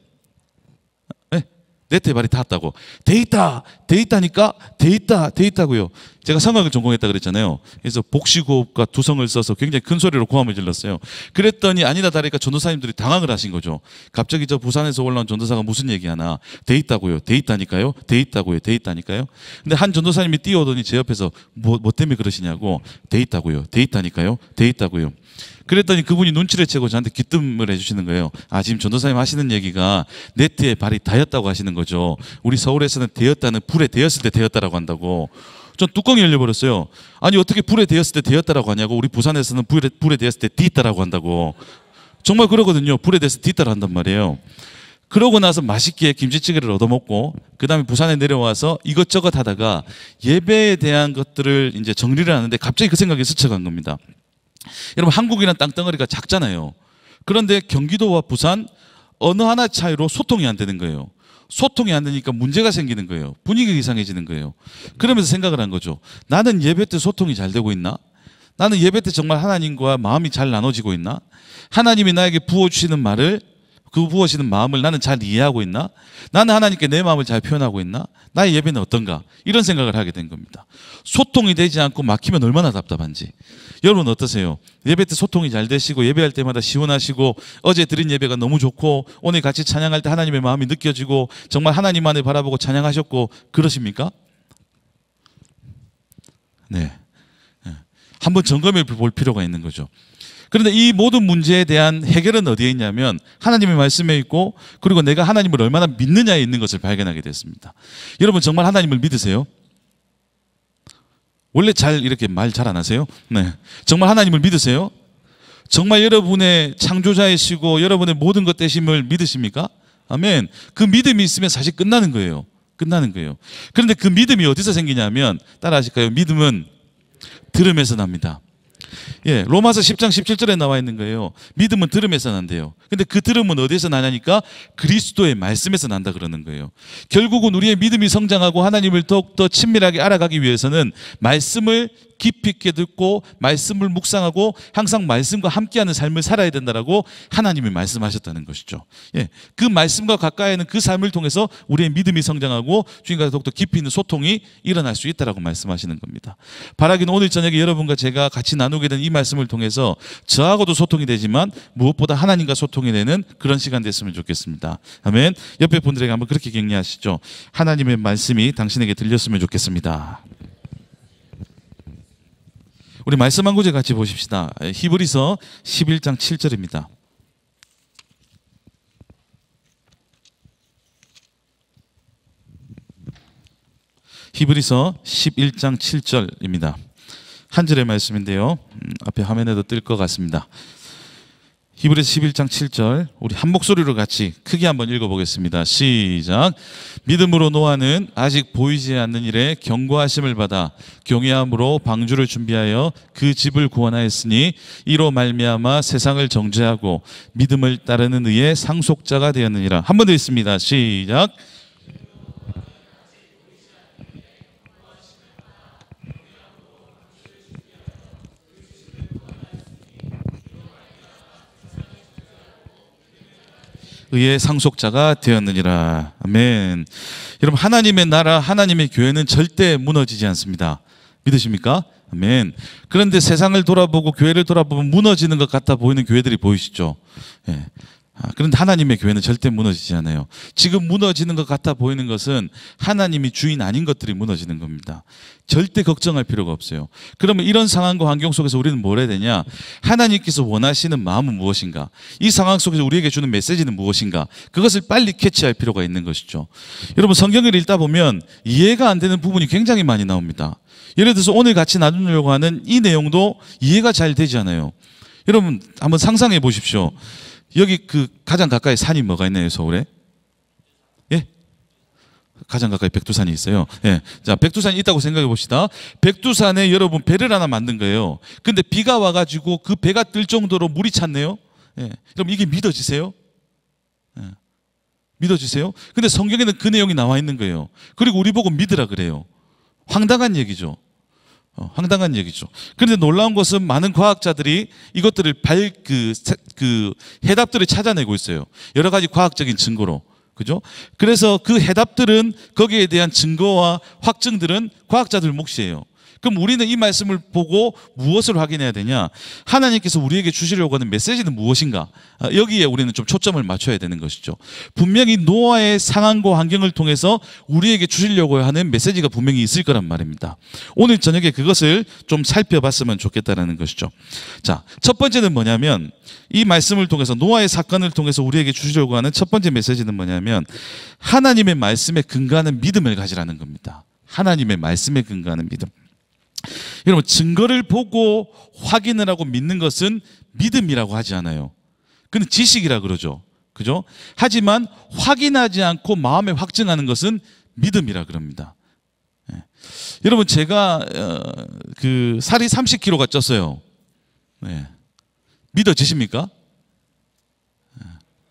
네트에 발이 닿았다고. 돼 있다! 돼 있다니까? 돼 있다! 돼 있다고요. 제가 성악을 전공했다 그랬잖아요. 그래서 복식호흡과 두성을 써서 굉장히 큰 소리로 고함을 질렀어요. 그랬더니 아니다 다르니까 전도사님들이 당황을 하신 거죠. 갑자기 저 부산에서 올라온 전도사가 무슨 얘기하나. 돼 있다고요. 돼 있다니까요. 돼 있다고요. 돼 있다니까요. 근데 한 전도사님이 뛰어오더니 제 옆에서 뭐 때문에 그러시냐고. 돼 있다고요. 돼 있다니까요. 돼 있다고요. 그랬더니 그분이 눈치를 채고 저한테 귀뜸을 해주시는 거예요. 아, 지금 전도사님 하시는 얘기가 네트에 발이 닿였다고 하시는 거죠. 우리 서울에서는 되었다는 불에 대었을 때 되었다라고 한다고. 전 뚜껑이 열려버렸어요. 아니 어떻게 불에 대었을 때 되었다라고 하냐고. 우리 부산에서는 불에 대었을 때 뒤있다라고 한다고. 정말 그러거든요. 불에 대해서 뒤있다라 한단 말이에요. 그러고 나서 맛있게 김치찌개를 얻어먹고 그 다음에 부산에 내려와서 이것저것 하다가 예배에 대한 것들을 이제 정리를 하는데 갑자기 그 생각이 스쳐간 겁니다. 여러분 한국이란 땅덩어리가 작잖아요. 그런데 경기도와 부산 어느 하나 차이로 소통이 안 되는 거예요. 소통이 안 되니까 문제가 생기는 거예요. 분위기가 이상해지는 거예요. 그러면서 생각을 한 거죠. 나는 예배 때 소통이 잘 되고 있나? 나는 예배 때 정말 하나님과 마음이 잘 나눠지고 있나? 하나님이 나에게 부어주시는 말을 그 부어지는 마음을 나는 잘 이해하고 있나? 나는 하나님께 내 마음을 잘 표현하고 있나? 나의 예배는 어떤가? 이런 생각을 하게 된 겁니다. 소통이 되지 않고 막히면 얼마나 답답한지. 여러분 어떠세요? 예배 때 소통이 잘 되시고 예배할 때마다 시원하시고 어제 드린 예배가 너무 좋고 오늘 같이 찬양할 때 하나님의 마음이 느껴지고 정말 하나님만을 바라보고 찬양하셨고 그러십니까? 네. 한번 점검해 볼 필요가 있는 거죠. 그런데 이 모든 문제에 대한 해결은 어디에 있냐면 하나님의 말씀에 있고 그리고 내가 하나님을 얼마나 믿느냐에 있는 것을 발견하게 됐습니다. 여러분 정말 하나님을 믿으세요? 원래 이렇게 말 잘 안 하세요? 네. 정말 하나님을 믿으세요? 정말 여러분의 창조자이시고 여러분의 모든 것 되심을 믿으십니까? 아멘. 그 믿음이 있으면 사실 끝나는 거예요. 끝나는 거예요. 그런데 그 믿음이 어디서 생기냐면 따라 하실까요? 믿음은 들음에서 납니다. 예, 로마서 10장 17절에 나와 있는 거예요. 믿음은 들음에서 난대요. 근데 그 들음은 어디에서 나냐니까 그리스도의 말씀에서 난다 그러는 거예요. 결국은 우리의 믿음이 성장하고 하나님을 더욱더 친밀하게 알아가기 위해서는 말씀을 깊이 있게 듣고 말씀을 묵상하고 항상 말씀과 함께하는 삶을 살아야 된다라고 하나님이 말씀하셨다는 것이죠. 예, 그 말씀과 가까이 있는 그 삶을 통해서 우리의 믿음이 성장하고 주님과 더욱더 깊이 있는 소통이 일어날 수 있다라고 말씀하시는 겁니다. 바라기는 오늘 저녁에 여러분과 제가 같이 나누게 된 이 말씀을 통해서 저하고도 소통이 되지만 무엇보다 하나님과 소통이 되는 그런 시간 됐으면 좋겠습니다. 아멘. 옆에 분들에게 한번 그렇게 격려하시죠. 하나님의 말씀이 당신에게 들렸으면 좋겠습니다. 우리 말씀 한 구절 같이 보십시다. 히브리서 11장 7절입니다. 히브리서 11장 7절입니다. 한 절의 말씀인데요. 앞에 화면에도 뜰 것 같습니다. 히브리서 11장 7절 우리 한 목소리로 같이 크게 한번 읽어보겠습니다. 시작. 믿음으로 노아는 아직 보이지 않는 일에 경고하심을 받아 경외함으로 방주를 준비하여 그 집을 구원하였으니 이로 말미암아 세상을 정죄하고 믿음을 따르는 의의 상속자가 되었느니라. 한 번 더 있습니다. 시작. 의의 상속자가 되었느니라. 아멘. 여러분 하나님의 나라 하나님의 교회는 절대 무너지지 않습니다. 믿으십니까? 아멘. 그런데 세상을 돌아보고 교회를 돌아보면 무너지는 것 같아 보이는 교회들이 보이시죠? 예. 그런데 하나님의 교회는 절대 무너지지 않아요. 지금 무너지는 것 같아 보이는 것은 하나님이 주인 아닌 것들이 무너지는 겁니다. 절대 걱정할 필요가 없어요. 그러면 이런 상황과 환경 속에서 우리는 뭘 해야 되냐? 하나님께서 원하시는 마음은 무엇인가? 이 상황 속에서 우리에게 주는 메시지는 무엇인가? 그것을 빨리 캐치할 필요가 있는 것이죠. 여러분 성경을 읽다 보면 이해가 안 되는 부분이 굉장히 많이 나옵니다. 예를 들어서 오늘 같이 나누려고 하는 이 내용도 이해가 잘 되지 않아요. 여러분 한번 상상해 보십시오. 여기 그 가장 가까이 산이 뭐가 있나요, 서울에? 예? 가장 가까이 백두산이 있어요. 예. 자, 백두산이 있다고 생각해 봅시다. 백두산에 여러분 배를 하나 만든 거예요. 근데 비가 와가지고 그 배가 뜰 정도로 물이 찼네요. 예. 그럼 이게 믿어지세요? 예. 믿어지세요? 근데 성경에는 그 내용이 나와 있는 거예요. 그리고 우리 보고 믿으라 그래요. 황당한 얘기죠. 황당한 얘기죠. 그런데 놀라운 것은 많은 과학자들이 이것들을 해답들을 찾아내고 있어요. 여러 가지 과학적인 증거로. 그죠? 그래서 그 해답들은 거기에 대한 증거와 확증들은 과학자들 몫이에요. 그럼 우리는 이 말씀을 보고 무엇을 확인해야 되냐? 하나님께서 우리에게 주시려고 하는 메시지는 무엇인가? 여기에 우리는 좀 초점을 맞춰야 되는 것이죠. 분명히 노아의 상황과 환경을 통해서 우리에게 주시려고 하는 메시지가 분명히 있을 거란 말입니다. 오늘 저녁에 그것을 좀 살펴봤으면 좋겠다는 것이죠. 자, 첫 번째는 뭐냐면 이 말씀을 통해서 노아의 사건을 통해서 우리에게 주시려고 하는 첫 번째 메시지는 뭐냐면 하나님의 말씀에 근거하는 믿음을 가지라는 겁니다. 하나님의 말씀에 근거하는 믿음. 여러분, 증거를 보고 확인을 하고 믿는 것은 믿음이라고 하지 않아요. 그는 지식이라 그러죠. 그죠? 하지만 확인하지 않고 마음에 확증하는 것은 믿음이라 그럽니다. 예. 여러분, 제가 살이 30kg가 쪘어요. 예. 믿어지십니까? 예.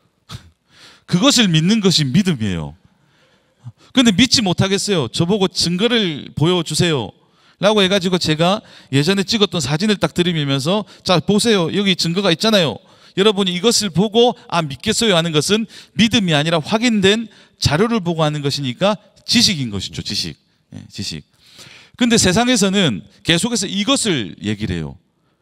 그것을 믿는 것이 믿음이에요. 그런데 믿지 못하겠어요. 저보고 증거를 보여주세요 라고 해가지고 제가 예전에 찍었던 사진을 딱 들이밀면서 자 보세요, 여기 증거가 있잖아요. 여러분이 이것을 보고 믿겠어요 하는 것은 믿음이 아니라 확인된 자료를 보고 하는 것이니까 지식인 것이죠. 지식. 예, 지식. 근데 세상에서는 계속해서 이것을 얘기를 해요.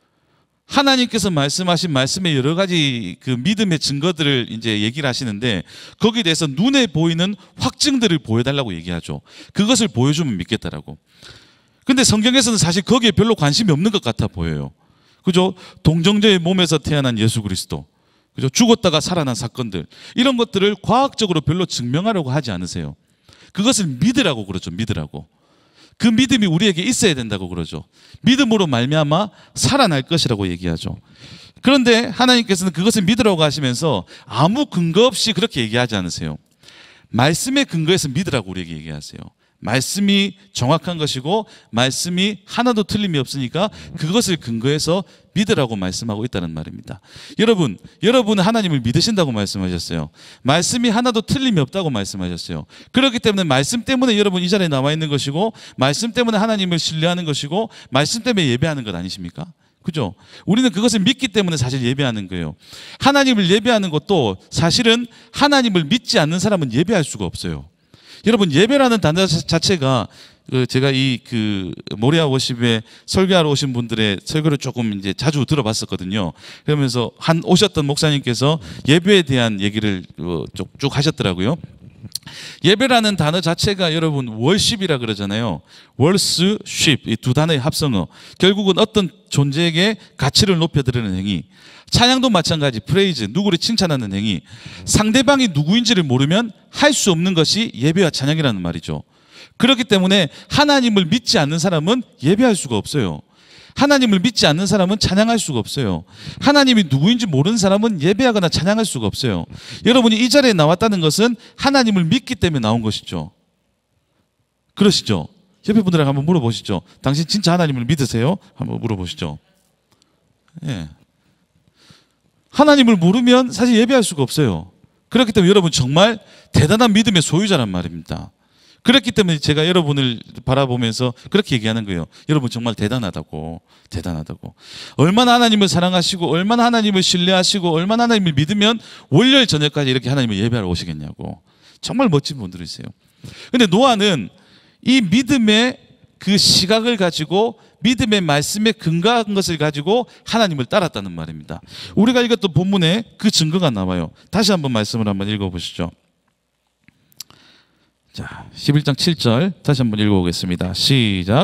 하나님께서 말씀하신 말씀의 여러 가지 그 믿음의 증거들을 이제 얘기를 하시는데 거기에 대해서 눈에 보이는 확증들을 보여달라고 얘기하죠. 그것을 보여주면 믿겠다라고. 근데 성경에서는 사실 거기에 별로 관심이 없는 것 같아 보여요. 그죠? 동정자의 몸에서 태어난 예수 그리스도, 그죠? 죽었다가 살아난 사건들, 이런 것들을 과학적으로 별로 증명하려고 하지 않으세요. 그것을 믿으라고 그러죠. 믿으라고. 그 믿음이 우리에게 있어야 된다고 그러죠. 믿음으로 말미암아 살아날 것이라고 얘기하죠. 그런데 하나님께서는 그것을 믿으라고 하시면서 아무 근거 없이 그렇게 얘기하지 않으세요. 말씀의 근거에서 믿으라고 우리에게 얘기하세요. 말씀이 정확한 것이고 말씀이 하나도 틀림이 없으니까 그것을 근거해서 믿으라고 말씀하고 있다는 말입니다. 여러분은 하나님을 믿으신다고 말씀하셨어요. 말씀이 하나도 틀림이 없다고 말씀하셨어요. 그렇기 때문에 말씀 때문에 여러분 이 자리에 나와 있는 것이고 말씀 때문에 하나님을 신뢰하는 것이고 말씀 때문에 예배하는 것 아니십니까? 그죠? 우리는 그것을 믿기 때문에 사실 예배하는 거예요. 하나님을 예배하는 것도 사실은 하나님을 믿지 않는 사람은 예배할 수가 없어요. 여러분, 예배라는 단어 자체가 제가 모리아 워십에 설교하러 오신 분들의 설교를 조금 이제 자주 들어봤었거든요. 그러면서 오셨던 목사님께서 예배에 대한 얘기를 쭉 하셨더라고요. 예배라는 단어 자체가 여러분 월십이라 그러잖아요. 월스쉽, 이 두 단어의 합성어. 결국은 어떤 존재에게 가치를 높여드리는 행위. 찬양도 마찬가지, 프레이즈, 누구를 칭찬하는 행위. 상대방이 누구인지를 모르면 할 수 없는 것이 예배와 찬양이라는 말이죠. 그렇기 때문에 하나님을 믿지 않는 사람은 예배할 수가 없어요. 하나님을 믿지 않는 사람은 찬양할 수가 없어요. 하나님이 누구인지 모르는 사람은 예배하거나 찬양할 수가 없어요. 여러분이 이 자리에 나왔다는 것은 하나님을 믿기 때문에 나온 것이죠. 그러시죠? 옆에 분들에게 한번 물어보시죠. 당신 진짜 하나님을 믿으세요? 한번 물어보시죠. 예. 하나님을 모르면 사실 예배할 수가 없어요. 그렇기 때문에 여러분 정말 대단한 믿음의 소유자란 말입니다. 그렇기 때문에 제가 여러분을 바라보면서 그렇게 얘기하는 거예요. 여러분 정말 대단하다고. 얼마나 하나님을 사랑하시고 얼마나 하나님을 신뢰하시고 얼마나 하나님을 믿으면 월요일 저녁까지 이렇게 하나님을 예배하러 오시겠냐고. 정말 멋진 분들이세요. 그런데 노아는 이 믿음의 그 시각을 가지고 믿음의 말씀에 근거한 것을 가지고 하나님을 따랐다는 말입니다. 우리가 읽었던 본문에 그 증거가 나와요. 다시 한번 말씀을 한번 읽어보시죠. 자, 11장 7절 다시 한번 읽어보겠습니다. 시작.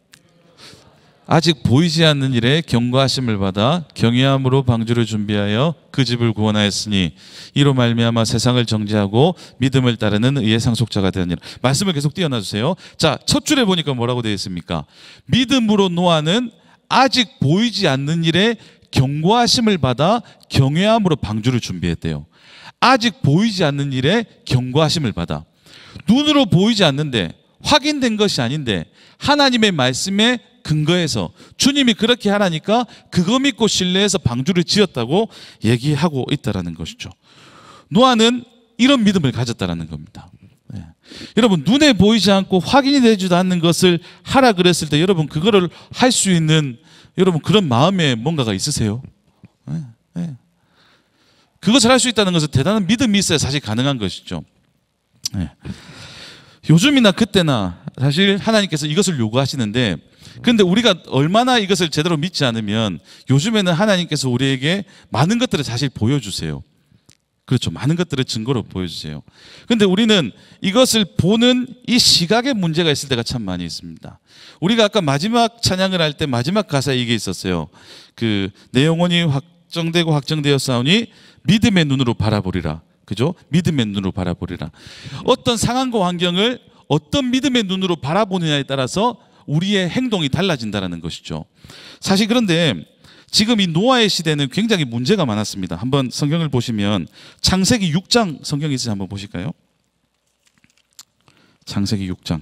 아직 보이지 않는 일에 경고하심을 받아 경외함으로 방주를 준비하여 그 집을 구원하였으니 이로 말미암아 세상을 정죄하고 믿음을 따르는 의의 상속자가 되었느니라. 말씀을 계속 띄워놔주세요. 자, 첫 줄에 보니까 뭐라고 되어 있습니까? 믿음으로 노아는 아직 보이지 않는 일에 경고하심을 받아 경외함으로 방주를 준비했대요. 아직 보이지 않는 일에 경고하심을 받아. 눈으로 보이지 않는데 확인된 것이 아닌데 하나님의 말씀에 근거해서 주님이 그렇게 하라니까 그거 믿고 신뢰해서 방주를 지었다고 얘기하고 있다는 것이죠. 노아는 이런 믿음을 가졌다는 겁니다. 네. 여러분 눈에 보이지 않고 확인이 되지도 않는 것을 하라 그랬을 때 여러분 그거를 할 수 있는 여러분 그런 마음에 뭔가가 있으세요? 네. 네. 그것을 할 수 있다는 것은 대단한 믿음이 있어야 사실 가능한 것이죠. 네. 요즘이나 그때나 사실 하나님께서 이것을 요구하시는데, 그런데 우리가 얼마나 이것을 제대로 믿지 않으면 요즘에는 하나님께서 우리에게 많은 것들을 사실 보여주세요. 그렇죠. 많은 것들을 증거로 보여주세요. 그런데 우리는 이것을 보는 이 시각에 문제가 있을 때가 참 많이 있습니다. 우리가 아까 마지막 찬양을 할 때 마지막 가사에 이게 있었어요. 내 영혼이 확정되고 확정되었사오니 믿음의 눈으로 바라보리라. 그죠? 믿음의 눈으로 바라보리라. 어떤 상황과 환경을 어떤 믿음의 눈으로 바라보느냐에 따라서 우리의 행동이 달라진다는 것이죠. 사실 그런데 지금 이 노아의 시대는 굉장히 문제가 많았습니다. 한번 성경을 보시면 창세기 6장 성경이 있어요. 한번 보실까요? 창세기 6장.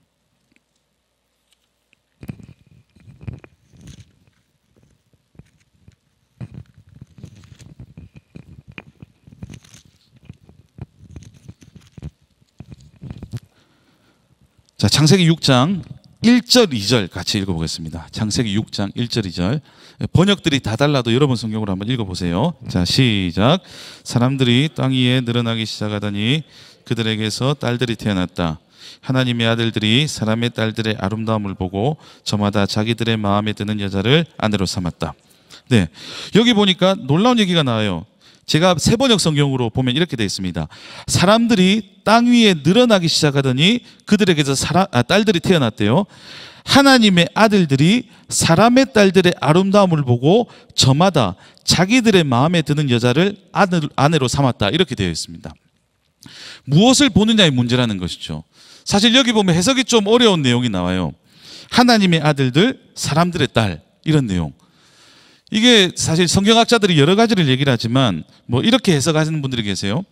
자, 창세기 6장 1절, 2절 같이 읽어보겠습니다. 창세기 6장 1절, 2절. 번역들이 다 달라도 여러분 성경으로 한번 읽어보세요. 자, 시작. 사람들이 땅 위에 늘어나기 시작하더니 그들에게서 딸들이 태어났다. 하나님의 아들들이 사람의 딸들의 아름다움을 보고 저마다 자기들의 마음에 드는 여자를 아내로 삼았다. 네, 여기 보니까 놀라운 얘기가 나와요. 제가 새번역 성경으로 보면 이렇게 되어 있습니다. 사람들이 땅 위에 늘어나기 시작하더니 그들에게서 딸들이 태어났대요. 하나님의 아들들이 사람의 딸들의 아름다움을 보고 저마다 자기들의 마음에 드는 여자를 아내로 삼았다. 이렇게 되어 있습니다. 무엇을 보느냐의 문제라는 것이죠. 사실 여기 보면 해석이 좀 어려운 내용이 나와요. 하나님의 아들들, 사람들의 딸, 이런 내용. 이게 사실 성경학자들이 여러 가지를 얘기를 하지만 뭐 이렇게 해석하시는 분들이 계세요.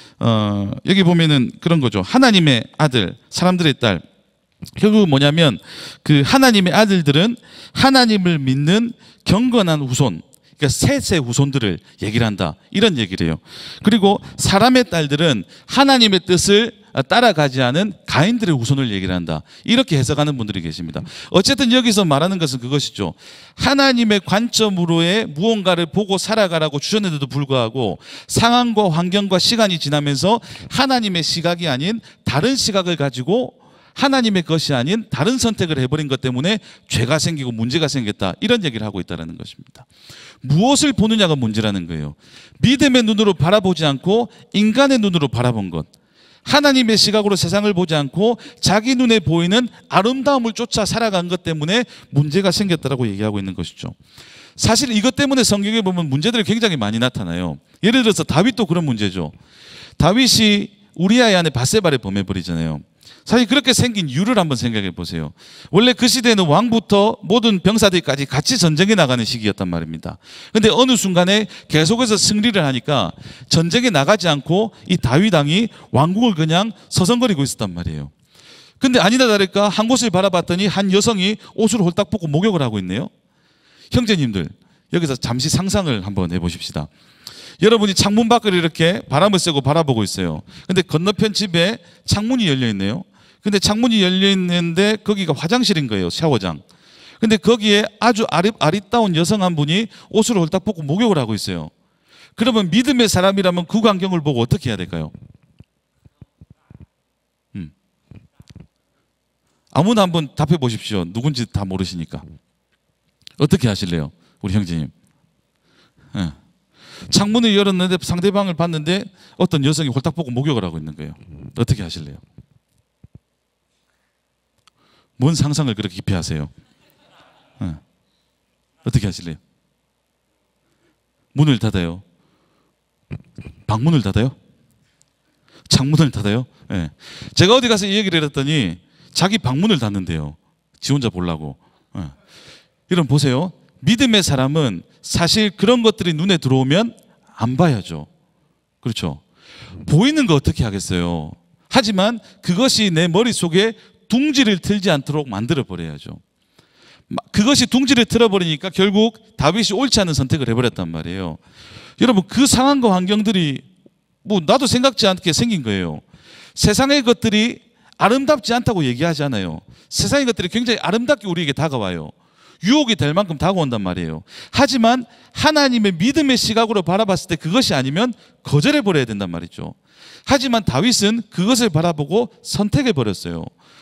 여기 보면은 그런 거죠. 하나님의 아들, 사람들의 딸. 결국 뭐냐면 그 하나님의 아들들은 하나님을 믿는 경건한 후손, 그러니까 셋의 후손들을 얘기를 한다. 이런 얘기를 해요. 그리고 사람의 딸들은 하나님의 뜻을 따라가지 않은 가인들의 후손을 얘기를 한다. 이렇게 해석하는 분들이 계십니다. 어쨌든 여기서 말하는 것은 그것이죠. 하나님의 관점으로의 무언가를 보고 살아가라고 주셨는데도 불구하고 상황과 환경과 시간이 지나면서 하나님의 시각이 아닌 다른 시각을 가지고 하나님의 것이 아닌 다른 선택을 해버린 것 때문에 죄가 생기고 문제가 생겼다. 이런 얘기를 하고 있다는 것입니다. 무엇을 보느냐가 문제라는 거예요. 믿음의 눈으로 바라보지 않고 인간의 눈으로 바라본 것. 하나님의 시각으로 세상을 보지 않고 자기 눈에 보이는 아름다움을 쫓아 살아간 것 때문에 문제가 생겼다라고 얘기하고 있는 것이죠. 사실 이것 때문에 성경에 보면 문제들이 굉장히 많이 나타나요. 예를 들어서 다윗도 그런 문제죠. 다윗이 우리아의 아내 밧세바를 범해버리잖아요. 사실 그렇게 생긴 이유를 한번 생각해 보세요. 원래 그 시대에는 왕부터 모든 병사들까지 같이 전쟁에 나가는 시기였단 말입니다. 그런데 어느 순간에 계속해서 승리를 하니까 전쟁에 나가지 않고 이 다윗 왕이 왕국을 그냥 서성거리고 있었단 말이에요. 근데 아니다 다를까 한 곳을 바라봤더니 한 여성이 옷을 홀딱 벗고 목욕을 하고 있네요. 형제님들, 여기서 잠시 상상을 한번 해보십시다. 여러분이 창문 밖을 이렇게 바람을 쐬고 바라보고 있어요. 근데 건너편 집에 창문이 열려 있네요. 근데 창문이 열려 있는데 거기가 화장실인 거예요. 샤워장. 근데 거기에 아주 아리따운 여성 한 분이 옷을 홀딱 벗고 목욕을 하고 있어요. 그러면 믿음의 사람이라면 그 광경을 보고 어떻게 해야 될까요? 아무나 한번 답해 보십시오. 누군지 다 모르시니까. 어떻게 하실래요? 우리 형제님. 네. 창문을 열었는데 상대방을 봤는데 어떤 여성이 홀딱 벗고 목욕을 하고 있는 거예요. 어떻게 하실래요? 뭔 상상을 그렇게 깊이 하세요? 네. 어떻게 하실래요? 문을 닫아요? 방문을 닫아요? 창문을 닫아요? 네. 제가 어디 가서 이 얘기를 했더니 자기 방문을 닫는데요. 지 혼자 보려고. 네. 여러분 보세요. 믿음의 사람은 사실 그런 것들이 눈에 들어오면 안 봐야죠. 그렇죠? 보이는 거 어떻게 하겠어요? 하지만 그것이 내 머릿속에 둥지를 틀지 않도록 만들어 버려야죠. 그것이 둥지를 틀어버리니까 결국 다윗이 옳지 않은 선택을 해버렸단 말이에요. 여러분 그 상황과 환경들이 뭐 나도 생각지 않게 생긴 거예요. 세상의 것들이 아름답지 않다고 얘기하지 않아요. 세상의 것들이 굉장히 아름답게 우리에게 다가와요. 유혹이 될 만큼 다가온단 말이에요. 하지만 하나님의 믿음의 시각으로 바라봤을 때 그것이 아니면 거절해버려야 된단 말이죠. 하지만 다윗은 그것을 바라보고 선택해버렸어요.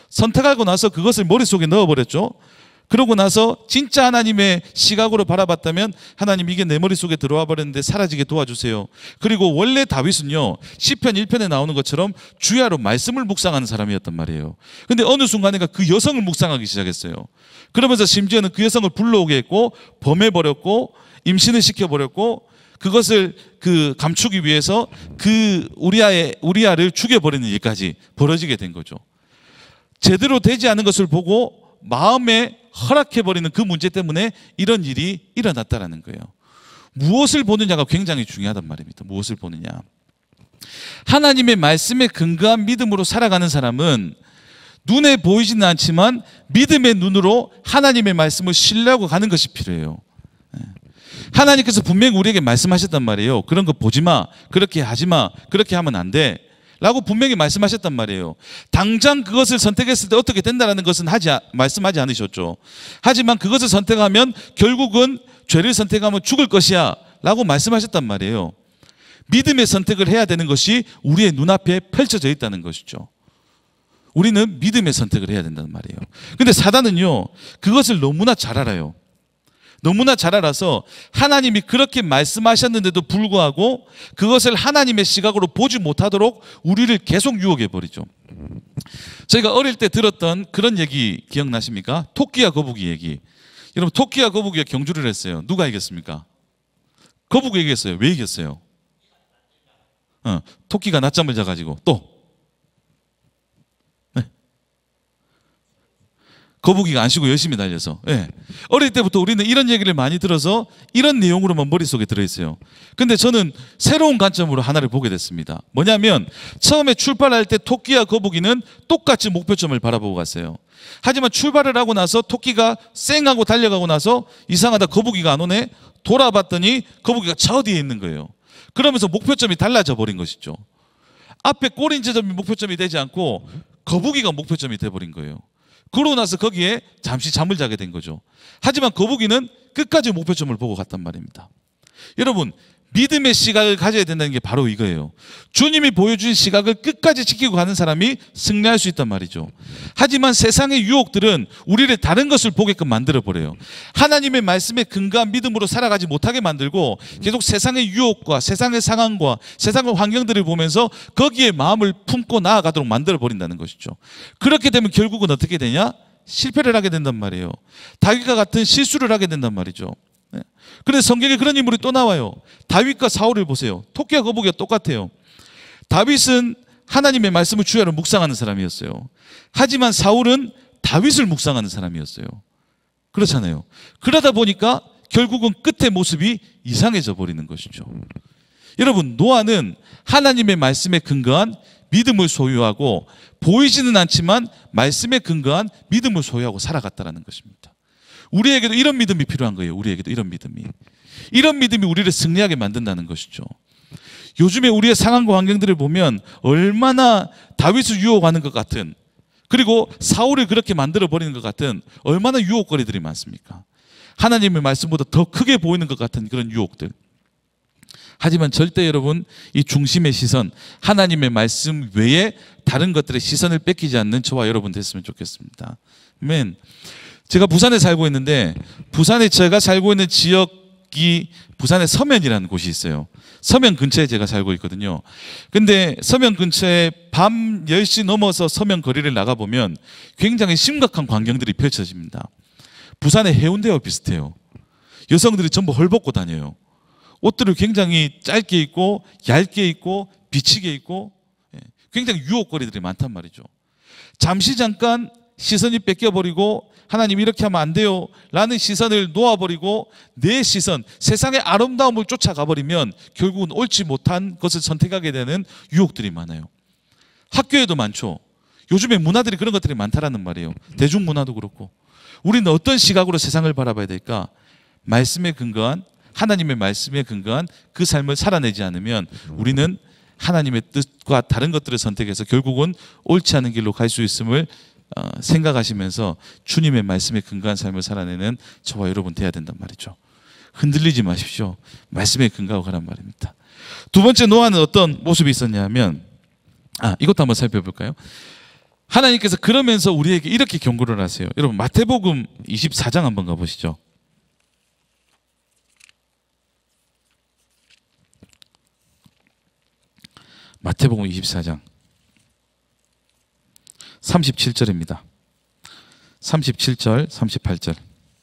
선택하고 나서 그것을 머릿속에 넣어버렸죠. 그러고 나서 진짜 하나님의 시각으로 바라봤다면 하나님 이게 내 머릿속에 들어와 버렸는데 사라지게 도와주세요. 그리고 원래 다윗은요 시편 1편에 나오는 것처럼 주야로 말씀을 묵상하는 사람이었단 말이에요. 근데 어느 순간인가 그 여성을 묵상하기 시작했어요. 그러면서 심지어는 그 여성을 불러오게 했고 범해버렸고 임신을 시켜버렸고 그것을 감추기 위해서 그 우리아를 죽여버리는 일까지 벌어지게 된 거죠. 제대로 되지 않은 것을 보고 마음에 허락해버리는 그 문제 때문에 이런 일이 일어났다라는 거예요. 무엇을 보느냐가 굉장히 중요하단 말입니다. 무엇을 보느냐. 하나님의 말씀에 근거한 믿음으로 살아가는 사람은 눈에 보이지는 않지만 믿음의 눈으로 하나님의 말씀을 신뢰하고 가는 것이 필요해요. 하나님께서 분명히 우리에게 말씀하셨단 말이에요. 그런 거 보지 마, 그렇게 하지 마, 그렇게 하면 안 돼 라고 분명히 말씀하셨단 말이에요. 당장 그것을 선택했을 때 어떻게 된다는 것은 말씀하지 않으셨죠. 하지만 그것을 선택하면 결국은 죄를 선택하면 죽을 것이야 라고 말씀하셨단 말이에요. 믿음의 선택을 해야 되는 것이 우리의 눈앞에 펼쳐져 있다는 것이죠. 우리는 믿음의 선택을 해야 된다는 말이에요. 근데 사단은요 그것을 너무나 잘 알아요. 너무나 잘 알아서 하나님이 그렇게 말씀하셨는데도 불구하고 그것을 하나님의 시각으로 보지 못하도록 우리를 계속 유혹해 버리죠. 저희가 어릴 때 들었던 그런 얘기 기억나십니까? 토끼와 거북이 얘기. 여러분 토끼와 거북이가 경주를 했어요. 누가 이겼습니까? 거북이 이겼어요. 왜 이겼어요? 토끼가 낮잠을 자가지고 또 거북이가 안 쉬고 열심히 달려서. 어릴 때부터 우리는 이런 얘기를 많이 들어서 이런 내용으로만 머릿속에 들어있어요. 근데 저는 새로운 관점으로 하나를 보게 됐습니다. 뭐냐면 처음에 출발할 때 토끼와 거북이는 똑같이 목표점을 바라보고 갔어요. 하지만 출발을 하고 나서 토끼가 쌩하고 달려가고 나서 이상하다 거북이가 안 오네 돌아봤더니 거북이가 저 뒤에 있는 거예요. 그러면서 목표점이 달라져 버린 것이죠. 앞에 꼬린 지점이 목표점이 되지 않고 거북이가 목표점이 돼버린 거예요. 그러고 나서 거기에 잠시 잠을 자게 된 거죠. 하지만 거북이는 끝까지 목표점을 보고 갔단 말입니다. 여러분 믿음의 시각을 가져야 된다는 게 바로 이거예요. 주님이 보여준 시각을 끝까지 지키고 가는 사람이 승리할 수 있단 말이죠. 하지만 세상의 유혹들은 우리를 다른 것을 보게끔 만들어버려요. 하나님의 말씀에 근거한 믿음으로 살아가지 못하게 만들고 계속 세상의 유혹과 세상의 상황과 세상의 환경들을 보면서 거기에 마음을 품고 나아가도록 만들어버린다는 것이죠. 그렇게 되면 결국은 어떻게 되냐? 실패를 하게 된단 말이에요. 다윗과 같은 실수를 하게 된단 말이죠. 그런데 성경에 그런 인물이 또 나와요. 다윗과 사울을 보세요. 토끼와 거북이가 똑같아요. 다윗은 하나님의 말씀을 주야로 묵상하는 사람이었어요. 하지만 사울은 다윗을 묵상하는 사람이었어요. 그렇잖아요. 그러다 보니까 결국은 끝의 모습이 이상해져 버리는 것이죠. 여러분 노아는 하나님의 말씀에 근거한 믿음을 소유하고 보이지는 않지만 말씀에 근거한 믿음을 소유하고 살아갔다는 것입니다. 우리에게도 이런 믿음이 필요한 거예요. 우리에게도 이런 믿음이 우리를 승리하게 만든다는 것이죠. 요즘에 우리의 상황과 환경들을 보면 얼마나 다윗을 유혹하는 것 같은 그리고 사울을 그렇게 만들어버리는 것 같은 얼마나 유혹거리들이 많습니까? 하나님의 말씀보다 더 크게 보이는 것 같은 그런 유혹들. 하지만 절대 여러분 이 중심의 시선 하나님의 말씀 외에 다른 것들의 시선을 뺏기지 않는 저와 여러분 됐으면 좋겠습니다. 아멘. 제가 부산에 살고 있는데 부산에 제가 살고 있는 지역이 부산의 서면이라는 곳이 있어요. 서면 근처에 제가 살고 있거든요. 근데 서면 근처에 밤 10시 넘어서 서면 거리를 나가보면 굉장히 심각한 광경들이 펼쳐집니다. 부산의 해운대와 비슷해요. 여성들이 전부 헐벗고 다녀요. 옷들을 굉장히 짧게 입고 얇게 입고 비치게 입고 굉장히 유혹거리들이 많단 말이죠. 잠시 잠깐 시선이 뺏겨버리고 하나님 이렇게 하면 안 돼요 라는 시선을 놓아버리고 내 시선 세상의 아름다움을 쫓아가 버리면 결국은 옳지 못한 것을 선택하게 되는 유혹들이 많아요. 학교에도 많죠. 요즘에 문화들이 그런 것들이 많다라는 말이에요. 대중문화도 그렇고 우리는 어떤 시각으로 세상을 바라봐야 될까? 말씀에 근거한 하나님의 말씀에 근거한 그 삶을 살아내지 않으면 우리는 하나님의 뜻과 다른 것들을 선택해서 결국은 옳지 않은 길로 갈 수 있음을 생각하시면서 주님의 말씀에 근거한 삶을 살아내는 저와 여러분 돼야 된단 말이죠. 흔들리지 마십시오. 말씀에 근거하고 가란 말입니다. 두 번째 노아는 어떤 모습이 있었냐면 이것도 한번 살펴볼까요? 하나님께서 그러면서 우리에게 이렇게 경고를 하세요. 여러분 마태복음 24장 한번 가보시죠. 마태복음 24장 37절입니다. 37절, 38절.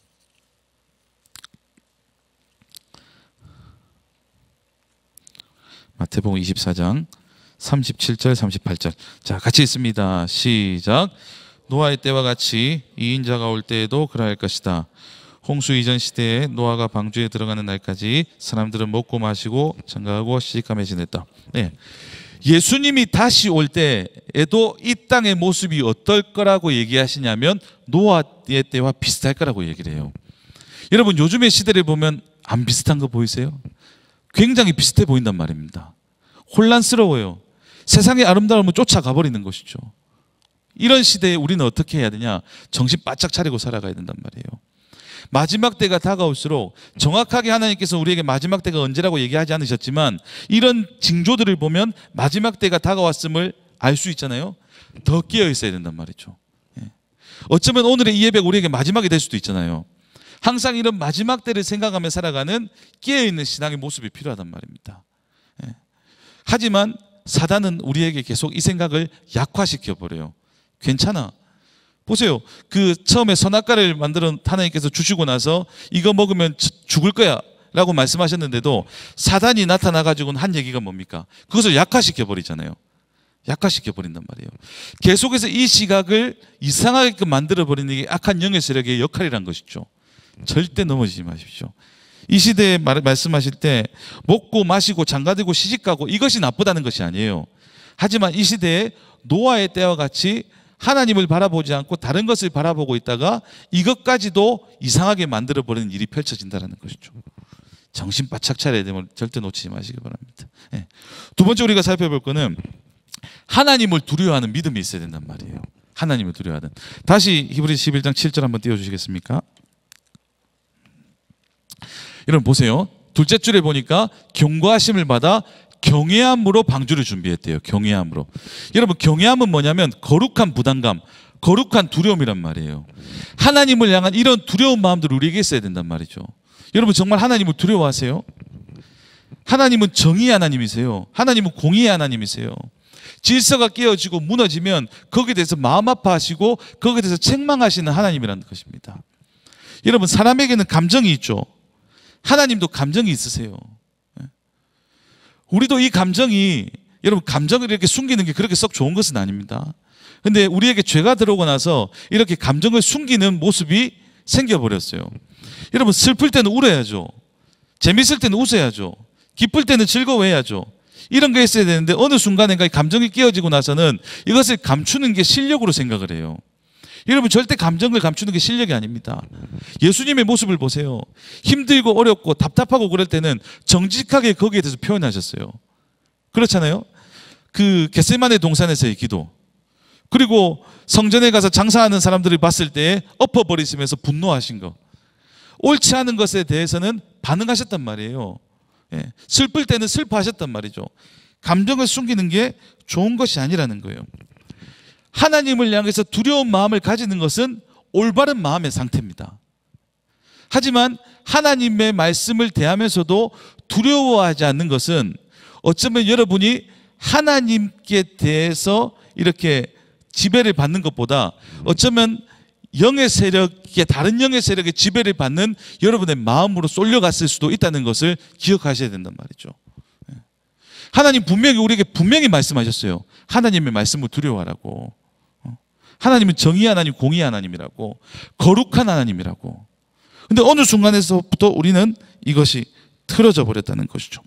마태복음 24장 37절, 38절. 자, 같이 읽습니다. 시작. 노아의 때와 같이 이인자가 올 때에도 그러할 것이다. 홍수 이전 시대에 노아가 방주에 들어가는 날까지 사람들은 먹고 마시고 장가하고 시집가며 지냈다. 네. 예수님이 다시 올 때에도 이 땅의 모습이 어떨 거라고 얘기하시냐면 노아의 때와 비슷할 거라고 얘기를 해요. 여러분 요즘의 시대를 보면 안 비슷한 거 보이세요? 굉장히 비슷해 보인단 말입니다. 혼란스러워요. 세상의 아름다움을 쫓아가 버리는 것이죠. 이런 시대에 우리는 어떻게 해야 되냐? 정신 바짝 차리고 살아가야 된단 말이에요. 마지막 때가 다가올수록 정확하게 하나님께서 우리에게 마지막 때가 언제라고 얘기하지 않으셨지만 이런 징조들을 보면 마지막 때가 다가왔음을 알 수 있잖아요. 더 깨어 있어야 된단 말이죠. 어쩌면 오늘의 이 예배가 우리에게 마지막이 될 수도 있잖아요. 항상 이런 마지막 때를 생각하며 살아가는 깨어있는 신앙의 모습이 필요하단 말입니다. 하지만 사단은 우리에게 계속 이 생각을 약화시켜 버려요. 괜찮아. 보세요. 그 처음에 선악과를 만들어 하나님께서 주시고 나서 이거 먹으면 죽을 거야 라고 말씀하셨는데도 사단이 나타나 가지고는 한 얘기가 뭡니까? 그것을 약화시켜 버리잖아요. 약화시켜 버린단 말이에요. 계속해서 이 시각을 이상하게끔 만들어 버리는 게 악한 영의 세력의 역할이란 것이죠. 절대 넘어지지 마십시오. 이 시대에 말씀하실 때 먹고 마시고 장가들고 시집가고 이것이 나쁘다는 것이 아니에요. 하지만 이 시대에 노아의 때와 같이 하나님을 바라보지 않고 다른 것을 바라보고 있다가 이것까지도 이상하게 만들어버리는 일이 펼쳐진다는 것이죠. 정신 바짝 차려야 되면 절대 놓치지 마시기 바랍니다. 두 번째 우리가 살펴볼 거는 하나님을 두려워하는 믿음이 있어야 된단 말이에요. 하나님을 두려워하는. 다시 히브리서 11장 7절 한번 띄워주시겠습니까? 여러분 보세요. 둘째 줄에 보니까 경고하심을 받아 경외함으로 방주를 준비했대요. 경외함으로. 여러분 경외함은 뭐냐면 거룩한 부담감, 거룩한 두려움이란 말이에요. 하나님을 향한 이런 두려운 마음들 우리에게 있어야 된단 말이죠. 여러분 정말 하나님을 두려워하세요? 하나님은 정의의 하나님이세요. 하나님은 공의의 하나님이세요. 질서가 깨어지고 무너지면 거기에 대해서 마음 아파하시고 거기에 대해서 책망하시는 하나님이라는 것입니다. 여러분 사람에게는 감정이 있죠. 하나님도 감정이 있으세요. 우리도 이 감정이 여러분 감정을 이렇게 숨기는 게 그렇게 썩 좋은 것은 아닙니다. 근데 우리에게 죄가 들어오고 나서 이렇게 감정을 숨기는 모습이 생겨버렸어요. 여러분 슬플 때는 울어야죠. 재밌을 때는 웃어야죠. 기쁠 때는 즐거워해야죠. 이런 게 있어야 되는데 어느 순간인가 감정이 끼어지고 나서는 이것을 감추는 게 실력으로 생각을 해요. 여러분 절대 감정을 감추는 게 실력이 아닙니다. 예수님의 모습을 보세요. 힘들고 어렵고 답답하고 그럴 때는 정직하게 거기에 대해서 표현하셨어요. 그렇잖아요. 그 겟세마네 동산에서의 기도, 그리고 성전에 가서 장사하는 사람들을 봤을 때 엎어버리시면서 분노하신 거, 옳지 않은 것에 대해서는 반응하셨단 말이에요. 슬플 때는 슬퍼하셨단 말이죠. 감정을 숨기는 게 좋은 것이 아니라는 거예요. 하나님을 향해서 두려운 마음을 가지는 것은 올바른 마음의 상태입니다. 하지만 하나님의 말씀을 대하면서도 두려워하지 않는 것은 어쩌면 여러분이 하나님께 대해서 이렇게 지배를 받는 것보다 어쩌면 영의 세력에, 다른 영의 세력에 지배를 받는 여러분의 마음으로 쏠려갔을 수도 있다는 것을 기억하셔야 된단 말이죠. 하나님 분명히 우리에게 분명히 말씀하셨어요. 하나님의 말씀을 두려워하라고. 하나님은 정의 하나님, 공의 하나님이라고, 거룩한 하나님이라고. 근데 어느 순간에서부터 우리는 이것이 틀어져 버렸다는 것이죠.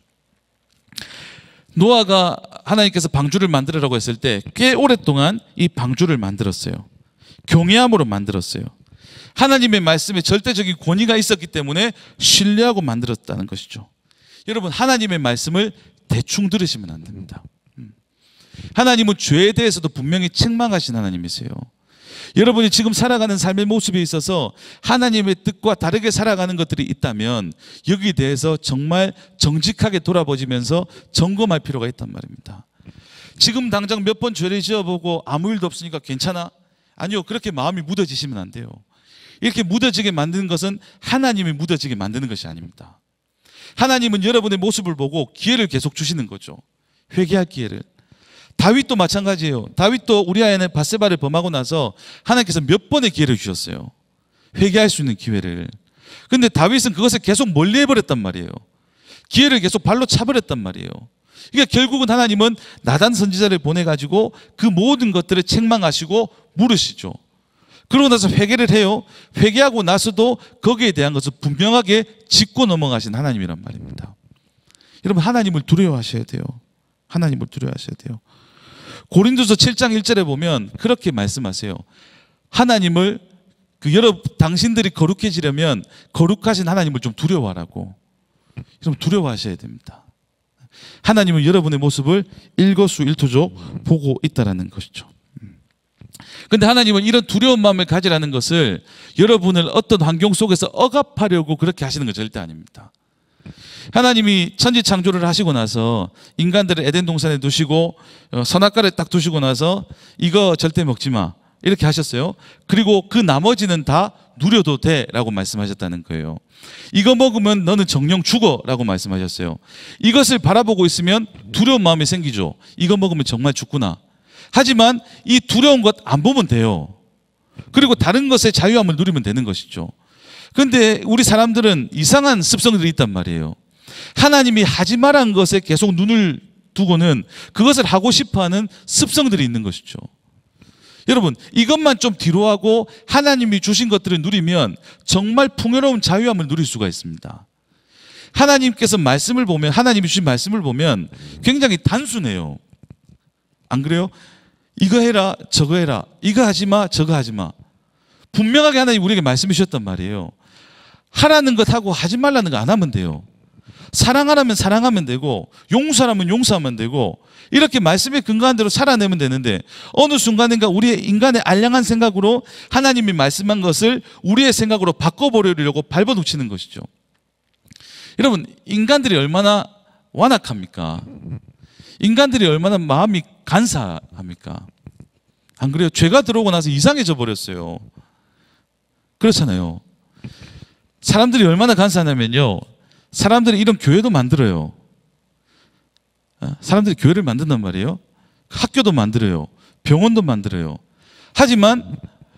노아가 하나님께서 방주를 만들으라고 했을 때 꽤 오랫동안 이 방주를 만들었어요. 경외함으로 만들었어요. 하나님의 말씀에 절대적인 권위가 있었기 때문에 신뢰하고 만들었다는 것이죠. 여러분 하나님의 말씀을 대충 들으시면 안 됩니다. 하나님은 죄에 대해서도 분명히 책망하신 하나님이세요. 여러분이 지금 살아가는 삶의 모습에 있어서 하나님의 뜻과 다르게 살아가는 것들이 있다면 여기에 대해서 정말 정직하게 돌아보시면서 점검할 필요가 있단 말입니다. 지금 당장 몇 번 죄를 지어보고 아무 일도 없으니까 괜찮아? 아니요, 그렇게 마음이 무뎌지시면 안 돼요. 이렇게 무뎌지게 만드는 것은 하나님이 무뎌지게 만드는 것이 아닙니다. 하나님은 여러분의 모습을 보고 기회를 계속 주시는 거죠. 회개할 기회를. 다윗도 마찬가지예요. 다윗도 우리아의 밧세바를 범하고 나서 하나님께서 몇 번의 기회를 주셨어요. 회개할 수 있는 기회를. 근데 다윗은 그것을 계속 멀리 해버렸단 말이에요. 기회를 계속 발로 차버렸단 말이에요. 그러니까 결국은 하나님은 나단 선지자를 보내가지고 그 모든 것들을 책망하시고 물으시죠. 그러고 나서 회개를 해요. 회개하고 나서도 거기에 대한 것을 분명하게 짚고 넘어가신 하나님이란 말입니다. 여러분, 하나님을 두려워하셔야 돼요. 하나님을 두려워하셔야 돼요. 고린도서 7장 1절에 보면 그렇게 말씀하세요. 하나님을 당신들이 거룩해지려면 거룩하신 하나님을 좀 두려워하라고. 여러분, 두려워하셔야 됩니다. 하나님은 여러분의 모습을 일거수일투족 보고 있다라는 것이죠. 그런데 하나님은 이런 두려운 마음을 가지라는 것을 여러분을 어떤 환경 속에서 억압하려고 그렇게 하시는 건 절대 아닙니다. 하나님이 천지 창조를 하시고 나서 인간들을 에덴 동산에 두시고 선악과를 딱 두시고 나서 이거 절대 먹지 마 이렇게 하셨어요. 그리고 그 나머지는 다 누려도 돼 라고 말씀하셨다는 거예요. 이거 먹으면 너는 정령 죽어 라고 말씀하셨어요. 이것을 바라보고 있으면 두려운 마음이 생기죠. 이거 먹으면 정말 죽구나. 하지만 이 두려운 것 안 보면 돼요. 그리고 다른 것의 자유함을 누리면 되는 것이죠. 그런데 우리 사람들은 이상한 습성들이 있단 말이에요. 하나님이 하지 말한 것에 계속 눈을 두고는 그것을 하고 싶어하는 습성들이 있는 것이죠. 여러분, 이것만 좀 뒤로 하고 하나님이 주신 것들을 누리면 정말 풍요로운 자유함을 누릴 수가 있습니다. 하나님께서 말씀을 보면, 하나님이 주신 말씀을 보면 굉장히 단순해요. 안 그래요? 이거 해라, 저거 해라, 이거 하지 마, 저거 하지 마. 분명하게 하나님 우리에게 말씀해 주셨단 말이에요. 하라는 것 하고 하지 말라는 거 안 하면 돼요. 사랑하라면 사랑하면 되고 용서하라면 용서하면 되고 이렇게 말씀에 근거한 대로 살아내면 되는데 어느 순간인가 우리의 인간의 알량한 생각으로 하나님이 말씀한 것을 우리의 생각으로 바꿔버리려고 발버둥치는 것이죠. 여러분, 인간들이 얼마나 완악합니까? 인간들이 얼마나 마음이 간사합니까? 안 그래요? 죄가 들어오고 나서 이상해져 버렸어요. 그렇잖아요. 사람들이 얼마나 간사하냐면요, 사람들이 이런 교회도 만들어요. 사람들이 교회를 만든단 말이에요. 학교도 만들어요. 병원도 만들어요. 하지만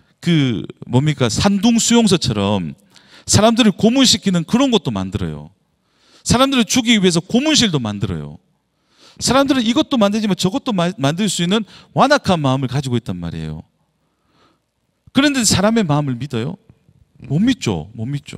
산둥 수용소처럼 사람들을 고문시키는 그런 것도 만들어요. 사람들을 죽이기 위해서 고문실도 만들어요. 사람들은 이것도 만들지만 저것도 만들 수 있는 완악한 마음을 가지고 있단 말이에요. 그런데 사람의 마음을 믿어요? 못 믿죠. 못 믿죠.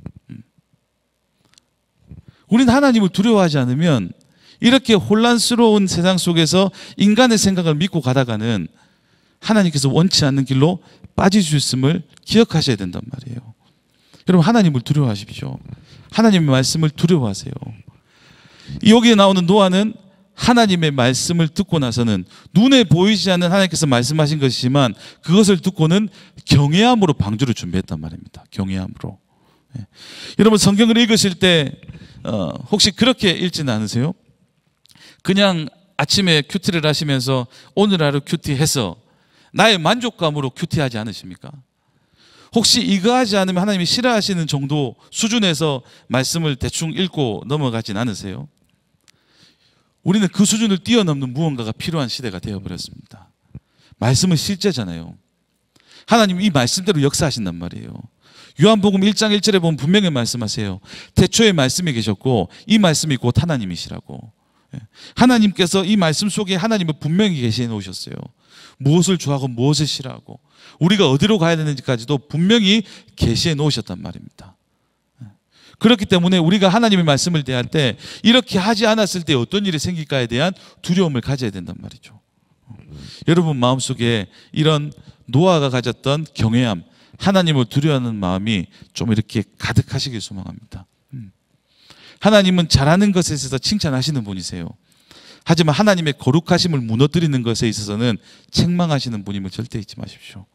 우리는 하나님을 두려워하지 않으면 이렇게 혼란스러운 세상 속에서 인간의 생각을 믿고 가다가는 하나님께서 원치 않는 길로 빠질 수 있음을 기억하셔야 된단 말이에요. 여러분, 하나님을 두려워하십시오. 하나님의 말씀을 두려워하세요. 여기에 나오는 노아는 하나님의 말씀을 듣고 나서는 눈에 보이지 않는 하나님께서 말씀하신 것이지만 그것을 듣고는 경외함으로 방주를 준비했단 말입니다. 경외함으로. 여러분, 성경을 읽으실 때 혹시 그렇게 읽지는 않으세요? 그냥 아침에 큐티를 하시면서 오늘 하루 큐티해서 나의 만족감으로 큐티하지 않으십니까? 혹시 이거 하지 않으면 하나님이 싫어하시는 정도 수준에서 말씀을 대충 읽고 넘어가진 않으세요? 우리는 그 수준을 뛰어넘는 무언가가 필요한 시대가 되어버렸습니다. 말씀은 실제잖아요. 하나님 이 말씀대로 역사하신단 말이에요. 요한복음 1장 1절에 보면 분명히 말씀하세요. 태초에 말씀이 계셨고 이 말씀이 곧 하나님이시라고. 하나님께서 이 말씀 속에 하나님을 분명히 계시해 놓으셨어요. 무엇을 좋아하고 무엇을 싫어하고 우리가 어디로 가야 되는지까지도 분명히 계시해 놓으셨단 말입니다. 그렇기 때문에 우리가 하나님의 말씀을 대할 때 이렇게 하지 않았을 때 어떤 일이 생길까에 대한 두려움을 가져야 된단 말이죠. 여러분 마음속에 이런 노아가 가졌던 경외함, 하나님을 두려워하는 마음이 좀 이렇게 가득하시길 소망합니다. 하나님은 잘하는 것에 있어서 칭찬하시는 분이세요. 하지만 하나님의 거룩하심을 무너뜨리는 것에 있어서는 책망하시는 분임을 절대 잊지 마십시오.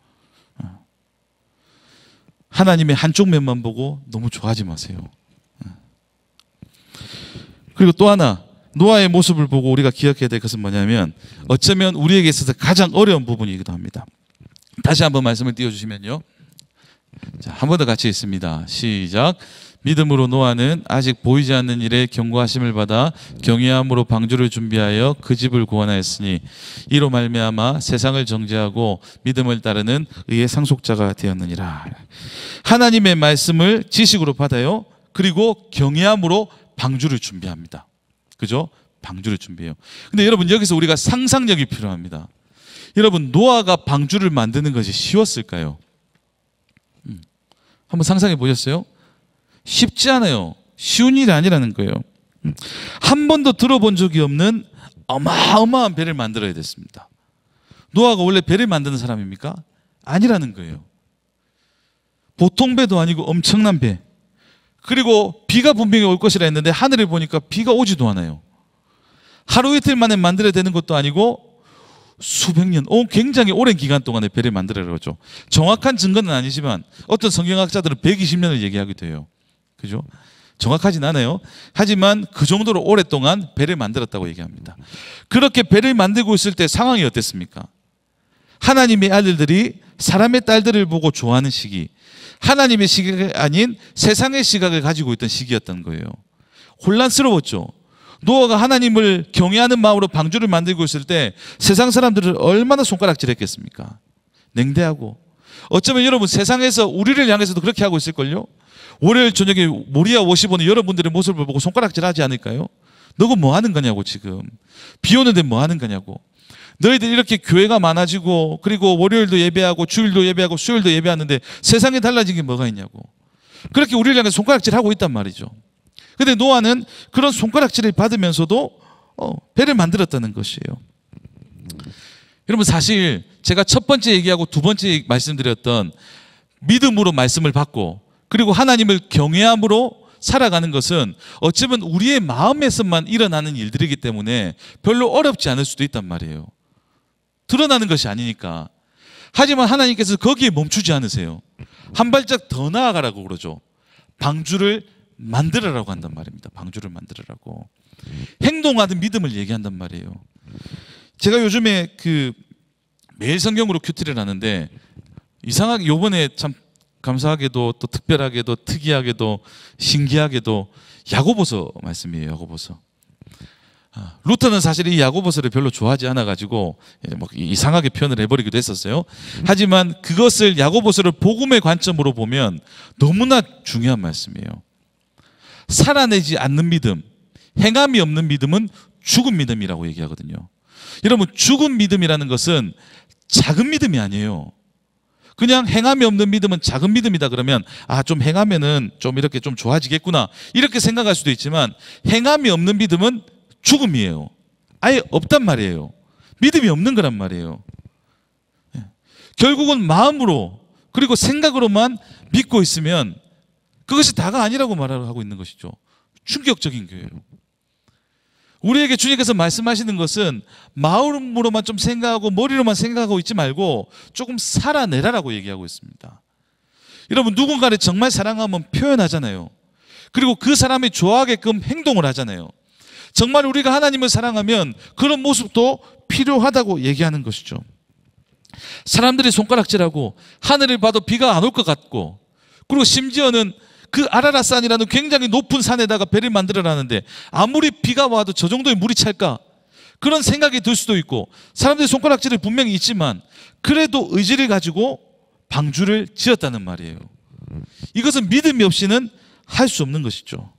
하나님의 한쪽 면만 보고 너무 좋아하지 마세요. 그리고 또 하나, 노아의 모습을 보고 우리가 기억해야 될 것은 뭐냐면 어쩌면 우리에게 있어서 가장 어려운 부분이기도 합니다. 다시 한번 말씀을 띄워주시면요. 자, 한 번 더 같이 있습니다. 시작. 믿음으로 노아는 아직 보이지 않는 일에 경고하심을 받아 경외함으로 방주를 준비하여 그 집을 구원하였으니 이로 말미암아 세상을 정죄하고 믿음을 따르는 의의 상속자가 되었느니라. 하나님의 말씀을 지식으로 받아요. 그리고 경외함으로 방주를 준비합니다. 그죠? 방주를 준비해요. 근데 여러분, 여기서 우리가 상상력이 필요합니다. 여러분, 노아가 방주를 만드는 것이 쉬웠을까요? 한번 상상해 보셨어요? 쉽지 않아요. 쉬운 일이 아니라는 거예요. 한 번도 들어본 적이 없는 어마어마한 배를 만들어야 됐습니다. 노아가 원래 배를 만드는 사람입니까? 아니라는 거예요. 보통 배도 아니고 엄청난 배. 그리고 비가 분명히 올 것이라 했는데 하늘을 보니까 비가 오지도 않아요. 하루 이틀 만에 만들어야 되는 것도 아니고 수백 년, 굉장히 오랜 기간 동안에 배를 만들어라고 하죠. 정확한 증거는 아니지만 어떤 성경학자들은 120년을 얘기하기도 해요. 그죠? 정확하진 않아요. 하지만 그 정도로 오랫동안 배를 만들었다고 얘기합니다. 그렇게 배를 만들고 있을 때 상황이 어땠습니까? 하나님의 아들들이 사람의 딸들을 보고 좋아하는 시기, 하나님의 시각이 아닌 세상의 시각을 가지고 있던 시기였던 거예요. 혼란스러웠죠. 노아가 하나님을 경외하는 마음으로 방주를 만들고 있을 때 세상 사람들을 얼마나 손가락질했겠습니까? 냉대하고. 어쩌면 여러분, 세상에서 우리를 향해서도 그렇게 하고 있을걸요? 월요일 저녁에 모리아 워시보는 여러분들의 모습을 보고 손가락질하지 않을까요? 너가 뭐 하는 거냐고, 지금 비 오는데 뭐 하는 거냐고. 너희들 이렇게 교회가 많아지고 그리고 월요일도 예배하고 주일도 예배하고 수요일도 예배하는데 세상에 달라진 게 뭐가 있냐고. 그렇게 우리를 향해 손가락질하고 있단 말이죠. 근데 노아는 그런 손가락질을 받으면서도 배를 만들었다는 것이에요. 여러분, 사실 제가 첫 번째 얘기하고 두 번째 말씀드렸던 믿음으로 말씀을 받고 그리고 하나님을 경외함으로 살아가는 것은 어쩌면 우리의 마음에서만 일어나는 일들이기 때문에 별로 어렵지 않을 수도 있단 말이에요. 드러나는 것이 아니니까. 하지만 하나님께서 거기에 멈추지 않으세요. 한 발짝 더 나아가라고 그러죠. 방주를 만들어라고 한단 말입니다. 방주를 만들어라고. 행동하는 믿음을 얘기한단 말이에요. 제가 요즘에 매일 성경으로 큐티를 하는데 이상하게 요번에 참 감사하게도 또 특별하게도 특이하게도 신기하게도 야고보서 말씀이에요. 야고보서. 루터는 사실 이 야고보서를 별로 좋아하지 않아가지고 이상하게 표현을 해버리기도 했었어요. 하지만 그것을 야고보서를 복음의 관점으로 보면 너무나 중요한 말씀이에요. 살아내지 않는 믿음, 행함이 없는 믿음은 죽은 믿음이라고 얘기하거든요. 여러분, 죽은 믿음이라는 것은 작은 믿음이 아니에요. 그냥 행함이 없는 믿음은 작은 믿음이다 그러면 좀 행하면은 좀 이렇게 좀 좋아지겠구나 이렇게 생각할 수도 있지만 행함이 없는 믿음은 죽음이에요. 아예 없단 말이에요. 믿음이 없는 거란 말이에요. 결국은 마음으로 그리고 생각으로만 믿고 있으면 그것이 다가 아니라고 말하고 있는 것이죠. 충격적인 거예요. 우리에게 주님께서 말씀하시는 것은 마음으로만 좀 생각하고 머리로만 생각하고 있지 말고 조금 살아내라라고 얘기하고 있습니다. 여러분, 누군가를 정말 사랑하면 표현하잖아요. 그리고 그 사람이 좋아하게끔 행동을 하잖아요. 정말 우리가 하나님을 사랑하면 그런 모습도 필요하다고 얘기하는 것이죠. 사람들이 손가락질하고 하늘을 봐도 비가 안 올 것 같고 그리고 심지어는 그 아라라산이라는 굉장히 높은 산에다가 배를 만들어라는데 아무리 비가 와도 저 정도의 물이 찰까? 그런 생각이 들 수도 있고 사람들이 손가락질이 분명히 있지만 그래도 의지를 가지고 방주를 지었다는 말이에요. 이것은 믿음이 없이는 할 수 없는 것이죠.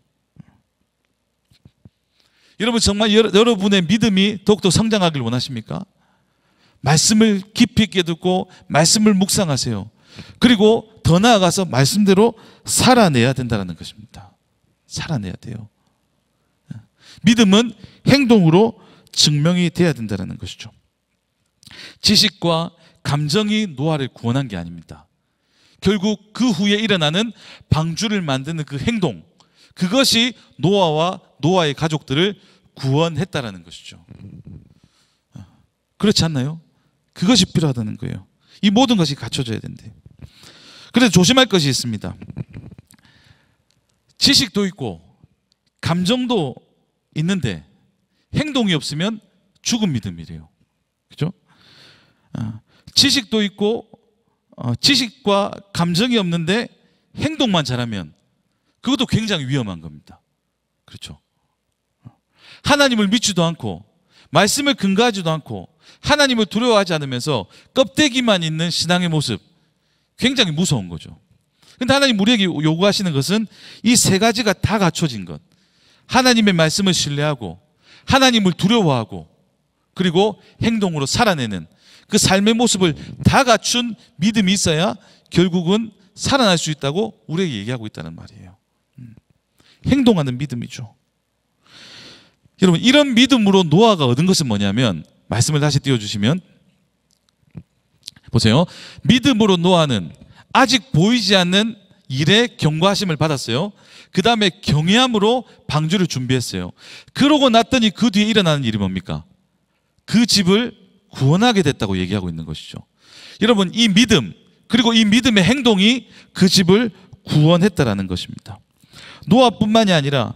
여러분, 정말 여러분의 믿음이 더욱더 성장하길 원하십니까? 말씀을 깊이 있게 듣고 말씀을 묵상하세요. 그리고 더 나아가서 말씀대로 살아내야 된다는 것입니다. 살아내야 돼요. 믿음은 행동으로 증명이 돼야 된다는 것이죠. 지식과 감정이 노아를 구원한 게 아닙니다. 결국 그 후에 일어나는 방주를 만드는 그 행동, 그것이 노아와 노아의 가족들을 구원했다라는 것이죠. 그렇지 않나요? 그것이 필요하다는 거예요. 이 모든 것이 갖춰져야 된대. 그래서 조심할 것이 있습니다. 지식도 있고 감정도 있는데 행동이 없으면 죽은 믿음이래요. 그죠? 지식도 있고 지식과 감정이 없는데 행동만 잘하면 그것도 굉장히 위험한 겁니다. 그렇죠? 하나님을 믿지도 않고 말씀을 근거하지도 않고 하나님을 두려워하지 않으면서 껍데기만 있는 신앙의 모습, 굉장히 무서운 거죠. 그런데 하나님 우리에게 요구하시는 것은 이 세 가지가 다 갖춰진 것. 하나님의 말씀을 신뢰하고 하나님을 두려워하고 그리고 행동으로 살아내는 그 삶의 모습을 다 갖춘 믿음이 있어야 결국은 살아날 수 있다고 우리에게 얘기하고 있다는 말이에요. 행동하는 믿음이죠. 여러분, 이런 믿음으로 노아가 얻은 것은 뭐냐면, 말씀을 다시 띄워주시면 보세요. 믿음으로 노아는 아직 보이지 않는 일에 경고하심을 받았어요. 그 다음에 경외함으로 방주를 준비했어요. 그러고 났더니 그 뒤에 일어나는 일이 뭡니까? 그 집을 구원하게 됐다고 얘기하고 있는 것이죠. 여러분, 이 믿음 그리고 이 믿음의 행동이 그 집을 구원했다라는 것입니다. 노아뿐만이 아니라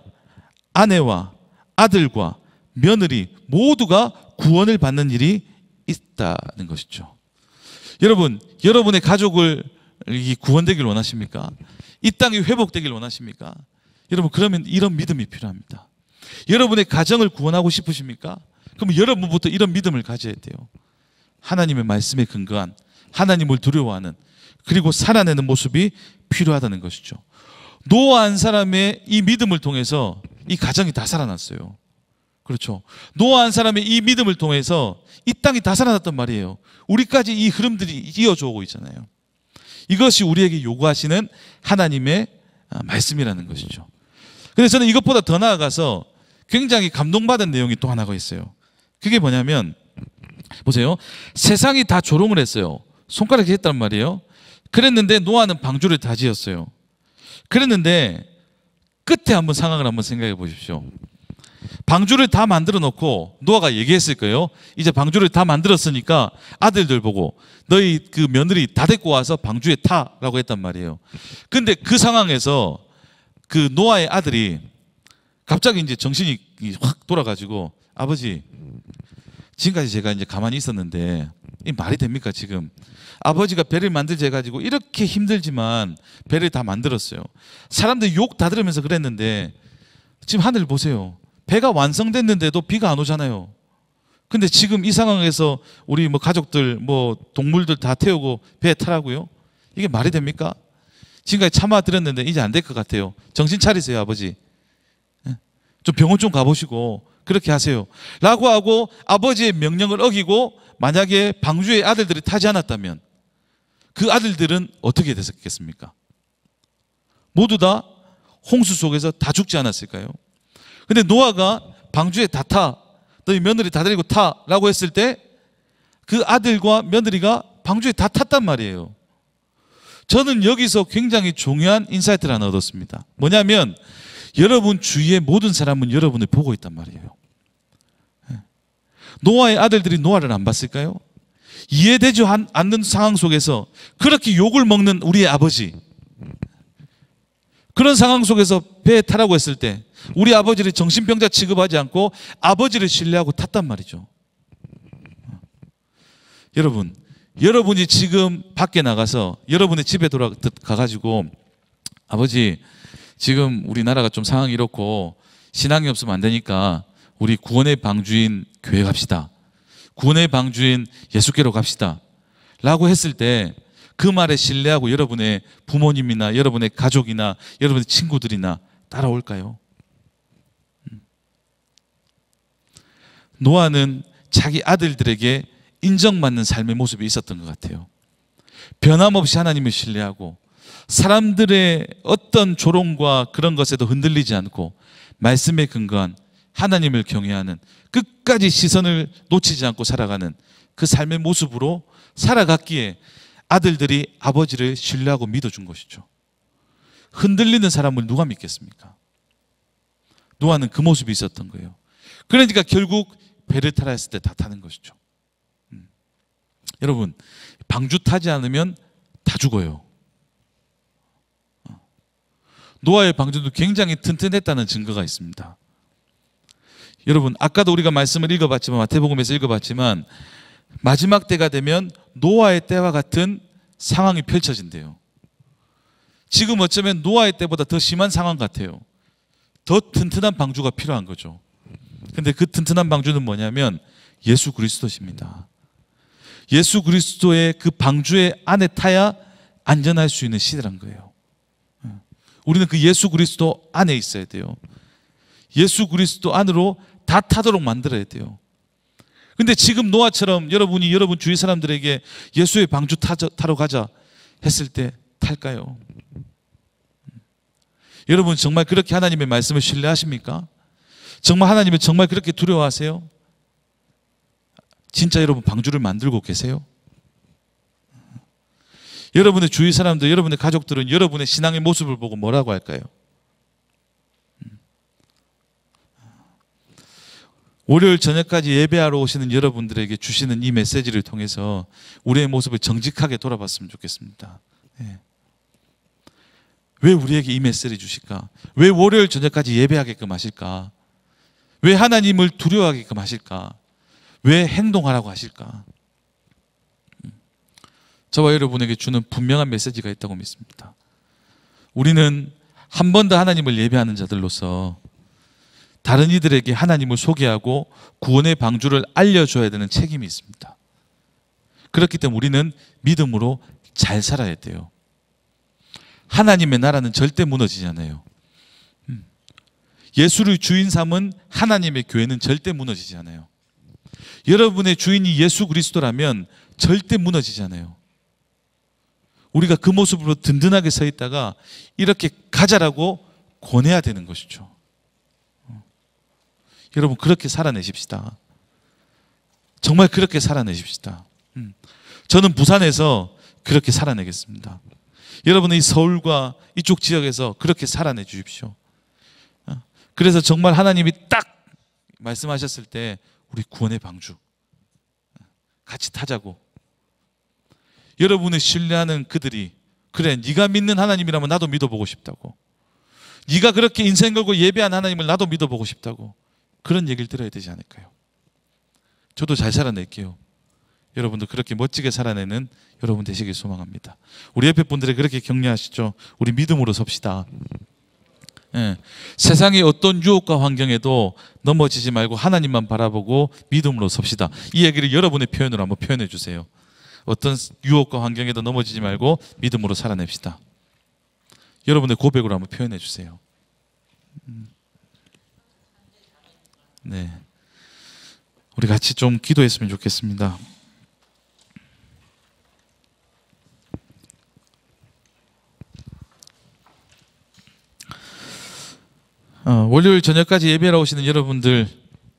아내와 아들과 며느리 모두가 구원을 받는 일이 있다는 것이죠. 여러분, 여러분의 가족을 구원되길 원하십니까? 이 땅이 회복되길 원하십니까? 여러분, 그러면 이런 믿음이 필요합니다. 여러분의 가정을 구원하고 싶으십니까? 그럼 여러분부터 이런 믿음을 가져야 돼요. 하나님의 말씀에 근거한, 하나님을 두려워하는, 그리고 살아내는 모습이 필요하다는 것이죠. 노아 한 사람의 이 믿음을 통해서 이 가정이 다 살아났어요. 그렇죠. 노아 한 사람의 이 믿음을 통해서 이 땅이 다 살아났단 말이에요. 우리까지 이 흐름들이 이어져 오고 있잖아요. 이것이 우리에게 요구하시는 하나님의 말씀이라는 것이죠. 그래서 저는 이것보다 더 나아가서 굉장히 감동받은 내용이 또 하나가 있어요. 그게 뭐냐면, 보세요. 세상이 다 조롱을 했어요. 손가락이 했단 말이에요. 그랬는데 노아는 방주를 다 지었어요. 그랬는데 끝에 한번 상황을 한번 생각해 보십시오. 방주를 다 만들어 놓고 노아가 얘기했을 거예요. 이제 방주를 다 만들었으니까 아들들 보고 너희 그 며느리 다 데리고 와서 방주에 타라고 했단 말이에요. 근데 그 상황에서 그 노아의 아들이 갑자기 이제 정신이 확 돌아가지고, 아버지, 지금까지 제가 이제 가만히 있었는데 이 말이 됩니까? 지금 아버지가 배를 만들자 해가지고 이렇게 힘들지만 배를 다 만들었어요. 사람들 욕 다 들으면서 그랬는데 지금 하늘 보세요. 배가 완성됐는데도 비가 안 오잖아요. 근데 지금 이 상황에서 우리 뭐 가족들 뭐 동물들 다 태우고 배에 타라고요? 이게 말이 됩니까? 지금까지 참아 들었는데 이제 안 될 것 같아요. 정신 차리세요, 아버지. 좀 병원 좀 가보시고 그렇게 하세요 라고 하고 아버지의 명령을 어기고 만약에 방주의 아들들이 타지 않았다면 그 아들들은 어떻게 됐겠습니까? 모두 다 홍수 속에서 다 죽지 않았을까요? 근데 노아가 방주에 다 타, 너희 며느리 다 데리고 타라고 했을 때 그 아들과 며느리가 방주에 다 탔단 말이에요. 저는 여기서 굉장히 중요한 인사이트를 하나 얻었습니다. 뭐냐면 여러분 주위의 모든 사람은 여러분을 보고 있단 말이에요. 노아의 아들들이 노아를 안 봤을까요? 이해되지 않는 상황 속에서 그렇게 욕을 먹는 우리의 아버지, 그런 상황 속에서 배에 타라고 했을 때 우리 아버지를 정신병자 취급하지 않고 아버지를 신뢰하고 탔단 말이죠. 여러분, 여러분이 지금 밖에 나가서 여러분의 집에 돌아가가지고 아버지, 지금 우리나라가 좀 상황이 이렇고 신앙이 없으면 안 되니까 우리 구원의 방주인 교회 갑시다, 구원의 방주인 예수께로 갑시다 라고 했을 때 그 말에 신뢰하고 여러분의 부모님이나 여러분의 가족이나 여러분의 친구들이나 따라올까요? 노아는 자기 아들들에게 인정받는 삶의 모습이 있었던 것 같아요. 변함없이 하나님을 신뢰하고 사람들의 어떤 조롱과 그런 것에도 흔들리지 않고 말씀에 근거한 하나님을 경외하는, 끝까지 시선을 놓치지 않고 살아가는 그 삶의 모습으로 살아갔기에 아들들이 아버지를 신뢰하고 믿어준 것이죠. 흔들리는 사람을 누가 믿겠습니까? 노아는 그 모습이 있었던 거예요. 그러니까 결국 배를 타라 했을 때 다 타는 것이죠. 여러분, 방주 타지 않으면 다 죽어요. 노아의 방주도 굉장히 튼튼했다는 증거가 있습니다. 여러분 아까도 우리가 말씀을 읽어봤지만, 마태복음에서 읽어봤지만, 마지막 때가 되면 노아의 때와 같은 상황이 펼쳐진대요. 지금 어쩌면 노아의 때보다 더 심한 상황 같아요. 더 튼튼한 방주가 필요한 거죠. 근데 그 튼튼한 방주는 뭐냐면 예수 그리스도십니다. 예수 그리스도의 그 방주의 안에 타야 안전할 수 있는 시대란 거예요. 우리는 그 예수 그리스도 안에 있어야 돼요. 예수 그리스도 안으로 다 타도록 만들어야 돼요. 근데 지금 노아처럼 여러분이 여러분 주위 사람들에게 예수의 방주 타러 가자 했을 때 탈까요? 여러분 정말 그렇게 하나님의 말씀을 신뢰하십니까? 정말 하나님을 정말 그렇게 두려워하세요? 진짜 여러분 방주를 만들고 계세요? 여러분의 주위 사람들, 여러분의 가족들은 여러분의 신앙의 모습을 보고 뭐라고 할까요? 월요일 저녁까지 예배하러 오시는 여러분들에게 주시는 이 메시지를 통해서 우리의 모습을 정직하게 돌아봤으면 좋겠습니다. 네. 왜 우리에게 이 메시지를 주실까? 왜 월요일 저녁까지 예배하게끔 하실까? 왜 하나님을 두려워하게끔 하실까? 왜 행동하라고 하실까? 저와 여러분에게 주는 분명한 메시지가 있다고 믿습니다. 우리는 한 번 더 하나님을 예배하는 자들로서 다른 이들에게 하나님을 소개하고 구원의 방주를 알려줘야 되는 책임이 있습니다. 그렇기 때문에 우리는 믿음으로 잘 살아야 돼요. 하나님의 나라는 절대 무너지지 않아요. 예수를 주인 삼은 하나님의 교회는 절대 무너지지 않아요. 여러분의 주인이 예수 그리스도라면 절대 무너지지 않아요. 우리가 그 모습으로 든든하게 서 있다가 이렇게 가자라고 권해야 되는 것이죠. 여러분 그렇게 살아내십시다. 정말 그렇게 살아내십시다. 저는 부산에서 그렇게 살아내겠습니다. 여러분은 이 서울과 이쪽 지역에서 그렇게 살아내 주십시오. 그래서 정말 하나님이 딱 말씀하셨을 때 우리 구원의 방주 같이 타자고, 여러분을 신뢰하는 그들이 그래 네가 믿는 하나님이라면 나도 믿어보고 싶다고, 네가 그렇게 인생 걸고 예배한 하나님을 나도 믿어보고 싶다고, 그런 얘기를 들어야 되지 않을까요? 저도 잘 살아낼게요. 여러분도 그렇게 멋지게 살아내는 여러분 되시길 소망합니다. 우리 옆에 분들에게 그렇게 격려하시죠. 우리 믿음으로 섭시다. 예. 세상의 어떤 유혹과 환경에도 넘어지지 말고 하나님만 바라보고 믿음으로 섭시다. 이 얘기를 여러분의 표현으로 한번 표현해 주세요. 어떤 유혹과 환경에도 넘어지지 말고 믿음으로 살아냅시다. 여러분의 고백으로 한번 표현해 주세요. 네, 우리 같이 좀 기도했으면 좋겠습니다. 월요일 저녁까지 예배하러 오시는 여러분들,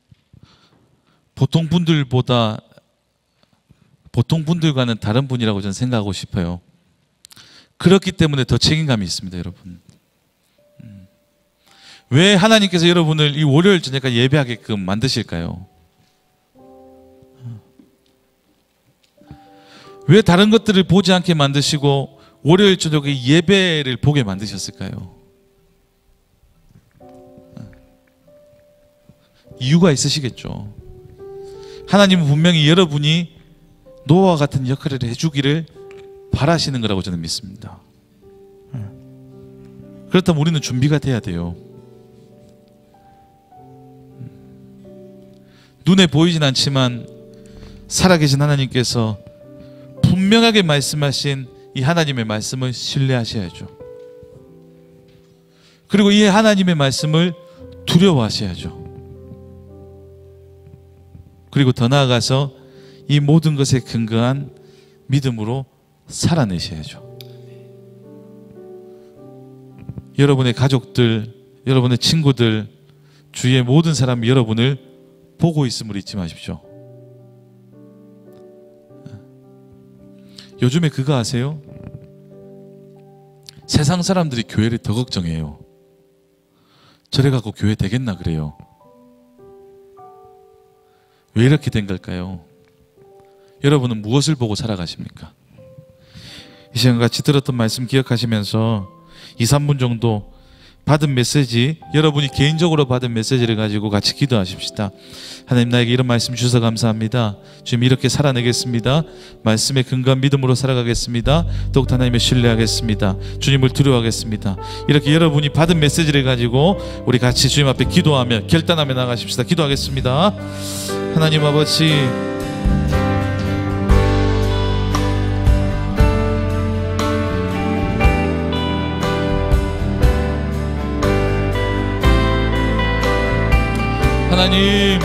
보통 분들과는 다른 분이라고 저는 생각하고 싶어요. 그렇기 때문에 더 책임감이 있습니다, 여러분. 왜 하나님께서 여러분을 이 월요일 저녁까지 예배하게끔 만드실까요? 왜 다른 것들을 보지 않게 만드시고 월요일 저녁에 예배를 보게 만드셨을까요? 이유가 있으시겠죠. 하나님은 분명히 여러분이 노아와 같은 역할을 해주기를 바라시는 거라고 저는 믿습니다. 그렇다면 우리는 준비가 돼야 돼요. 눈에 보이진 않지만 살아계신 하나님께서 분명하게 말씀하신 이 하나님의 말씀을 신뢰하셔야죠. 그리고 이 하나님의 말씀을 두려워하셔야죠. 그리고 더 나아가서 이 모든 것에 근거한 믿음으로 살아내셔야죠. 여러분의 가족들, 여러분의 친구들, 주위의 모든 사람이 여러분을 보고 있음을 잊지 마십시오. 요즘에 그거 아세요? 세상 사람들이 교회를 더 걱정해요. 저래 갖고 교회 되겠나 그래요. 왜 이렇게 된 걸까요? 여러분은 무엇을 보고 살아가십니까? 이 시간 같이 들었던 말씀 기억하시면서 2, 3분 정도 받은 메시지, 여러분이 개인적으로 받은 메시지를 가지고 같이 기도하십시다. 하나님, 나에게 이런 말씀 주셔서 감사합니다. 주님, 이렇게 살아내겠습니다. 말씀에 근거한 믿음으로 살아가겠습니다. 더욱더 하나님을 신뢰하겠습니다. 주님을 두려워하겠습니다. 이렇게 여러분이 받은 메시지를 가지고 우리 같이 주님 앞에 기도하며 결단하며 나가십시다. 기도하겠습니다. 하나님 아버지, 하나님,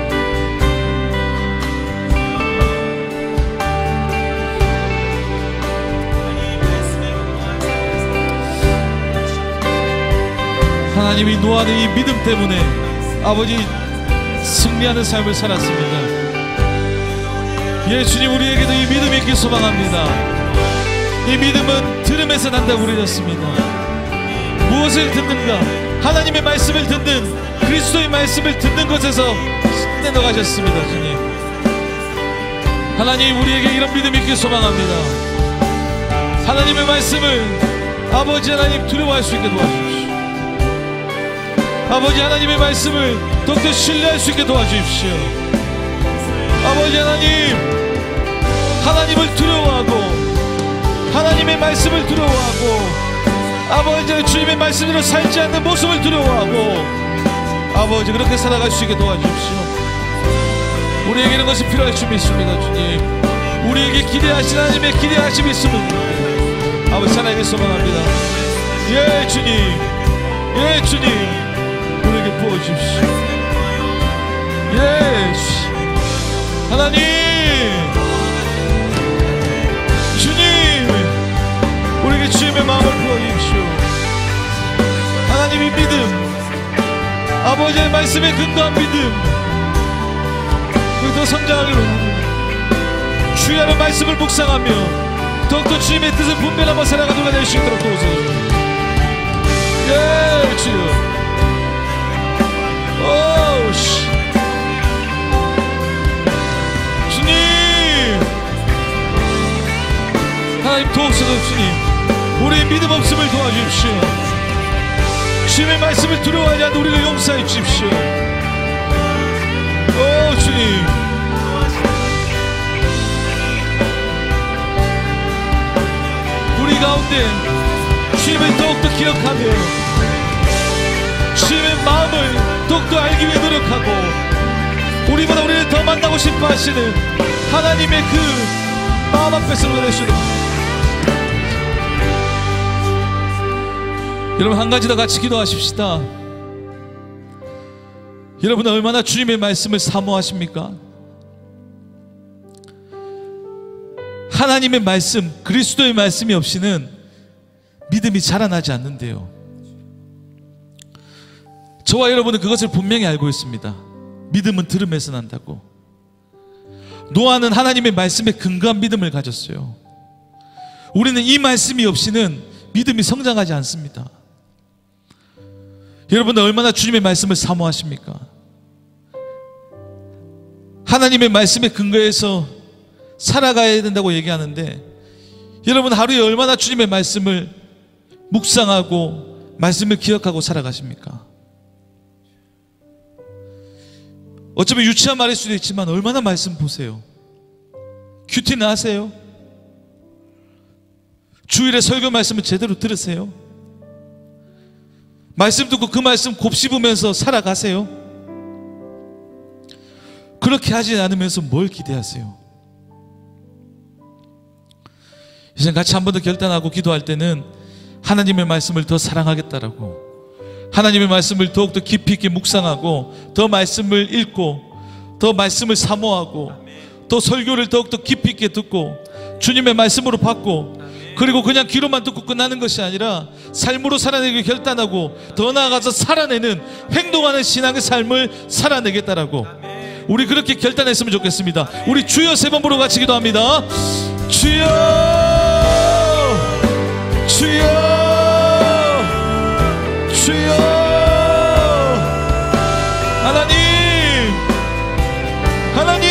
하나님이 노하는 이 믿음 때문에 아버지 승리하는 삶을 살았습니다. 예, 주님, 우리에게도 이 믿음이 있길 소망합니다. 이 믿음은 들음에서 난다고 그러셨습니다. 무엇을 듣는가? 하나님의 말씀을 듣는, 그리스도의 말씀을 듣는 것에서 떼어가셨습니다. 주님, 하나님, 우리에게 이런 믿음이 있길 소망합니다. 하나님의 말씀을 아버지 하나님 두려워할 수 있게 도와주십시오. 아버지 하나님의 말씀을 더욱더 신뢰할 수 있게 도와주십시오. 아버지 하나님, 하나님을 두려워하고 하나님의 말씀을 두려워하고 아버지 주님의 말씀대로 살지 않는 모습을 두려워하고 아버지 그렇게 살아갈 수 있게 도와주십시오. 우리에게 이런 것이 필요할 줄 믿습니다. 주님, 우리에게 기대하신 하나님의 기대하심이 있으면 아버지 살아가길 소망합니다. 예 주님, 예 주님, 우리에게 부어주십시오. 예 하나님, 주님, 우리에게 주님의 마음을 부어주십시오. 하나님의 믿음, 아버지의 말씀에 근거한 믿음, 더 성장하기를 원합니다. 주의 하는 말씀을 묵상하며 더욱더 주님의 뜻을 분별하며 살아가도록 될 수 있도록 도우소서. 예 주여, 오씨 주님, 하나님 도우소서. 주님, 우리의 믿음 없음을 도와주십시오. 주님의 말씀을 두려워하지 않는 우리를 용서해 주십시오. 오 주님, 우리 가운데 주님을 더욱더 기억하며 주님의 마음을 더욱더 알기 위해 노력하고 우리보다 우리를 더 만나고 싶어 하시는 하나님의 그 마음 앞에서 노래하시는 여러분, 한 가지 더 같이 기도하십시다. 여러분, 얼마나 주님의 말씀을 사모하십니까? 하나님의 말씀, 그리스도의 말씀이 없이는 믿음이 자라나지 않는데요. 저와 여러분은 그것을 분명히 알고 있습니다. 믿음은 들음에서 난다고. 노아는 하나님의 말씀에 근거한 믿음을 가졌어요. 우리는 이 말씀이 없이는 믿음이 성장하지 않습니다. 여러분은 얼마나 주님의 말씀을 사모하십니까? 하나님의 말씀에 근거해서 살아가야 된다고 얘기하는데 여러분, 하루에 얼마나 주님의 말씀을 묵상하고 말씀을 기억하고 살아가십니까? 어쩌면 유치한 말일 수도 있지만 얼마나 말씀 보세요. 큐티는 하세요? 주일에 설교 말씀을 제대로 들으세요? 말씀 듣고 그 말씀 곱씹으면서 살아가세요? 그렇게 하지 않으면서 뭘 기대하세요? 이제 같이 한 번 더 결단하고 기도할 때는 하나님의 말씀을 더 사랑하겠다라고, 하나님의 말씀을 더욱더 깊이 있게 묵상하고 더 말씀을 읽고 더 말씀을 사모하고 더 설교를 더욱더 깊이 있게 듣고 주님의 말씀으로 받고, 그리고 그냥 귀로만 듣고 끝나는 것이 아니라 삶으로 살아내기 결단하고 더 나아가서 살아내는, 행동하는 신앙의 삶을 살아내겠다라고 우리 그렇게 결단했으면 좋겠습니다. 우리 주여 세 번 부르고 같이 기도합니다. 주여, 주여, 주여. 하나님, 하나님,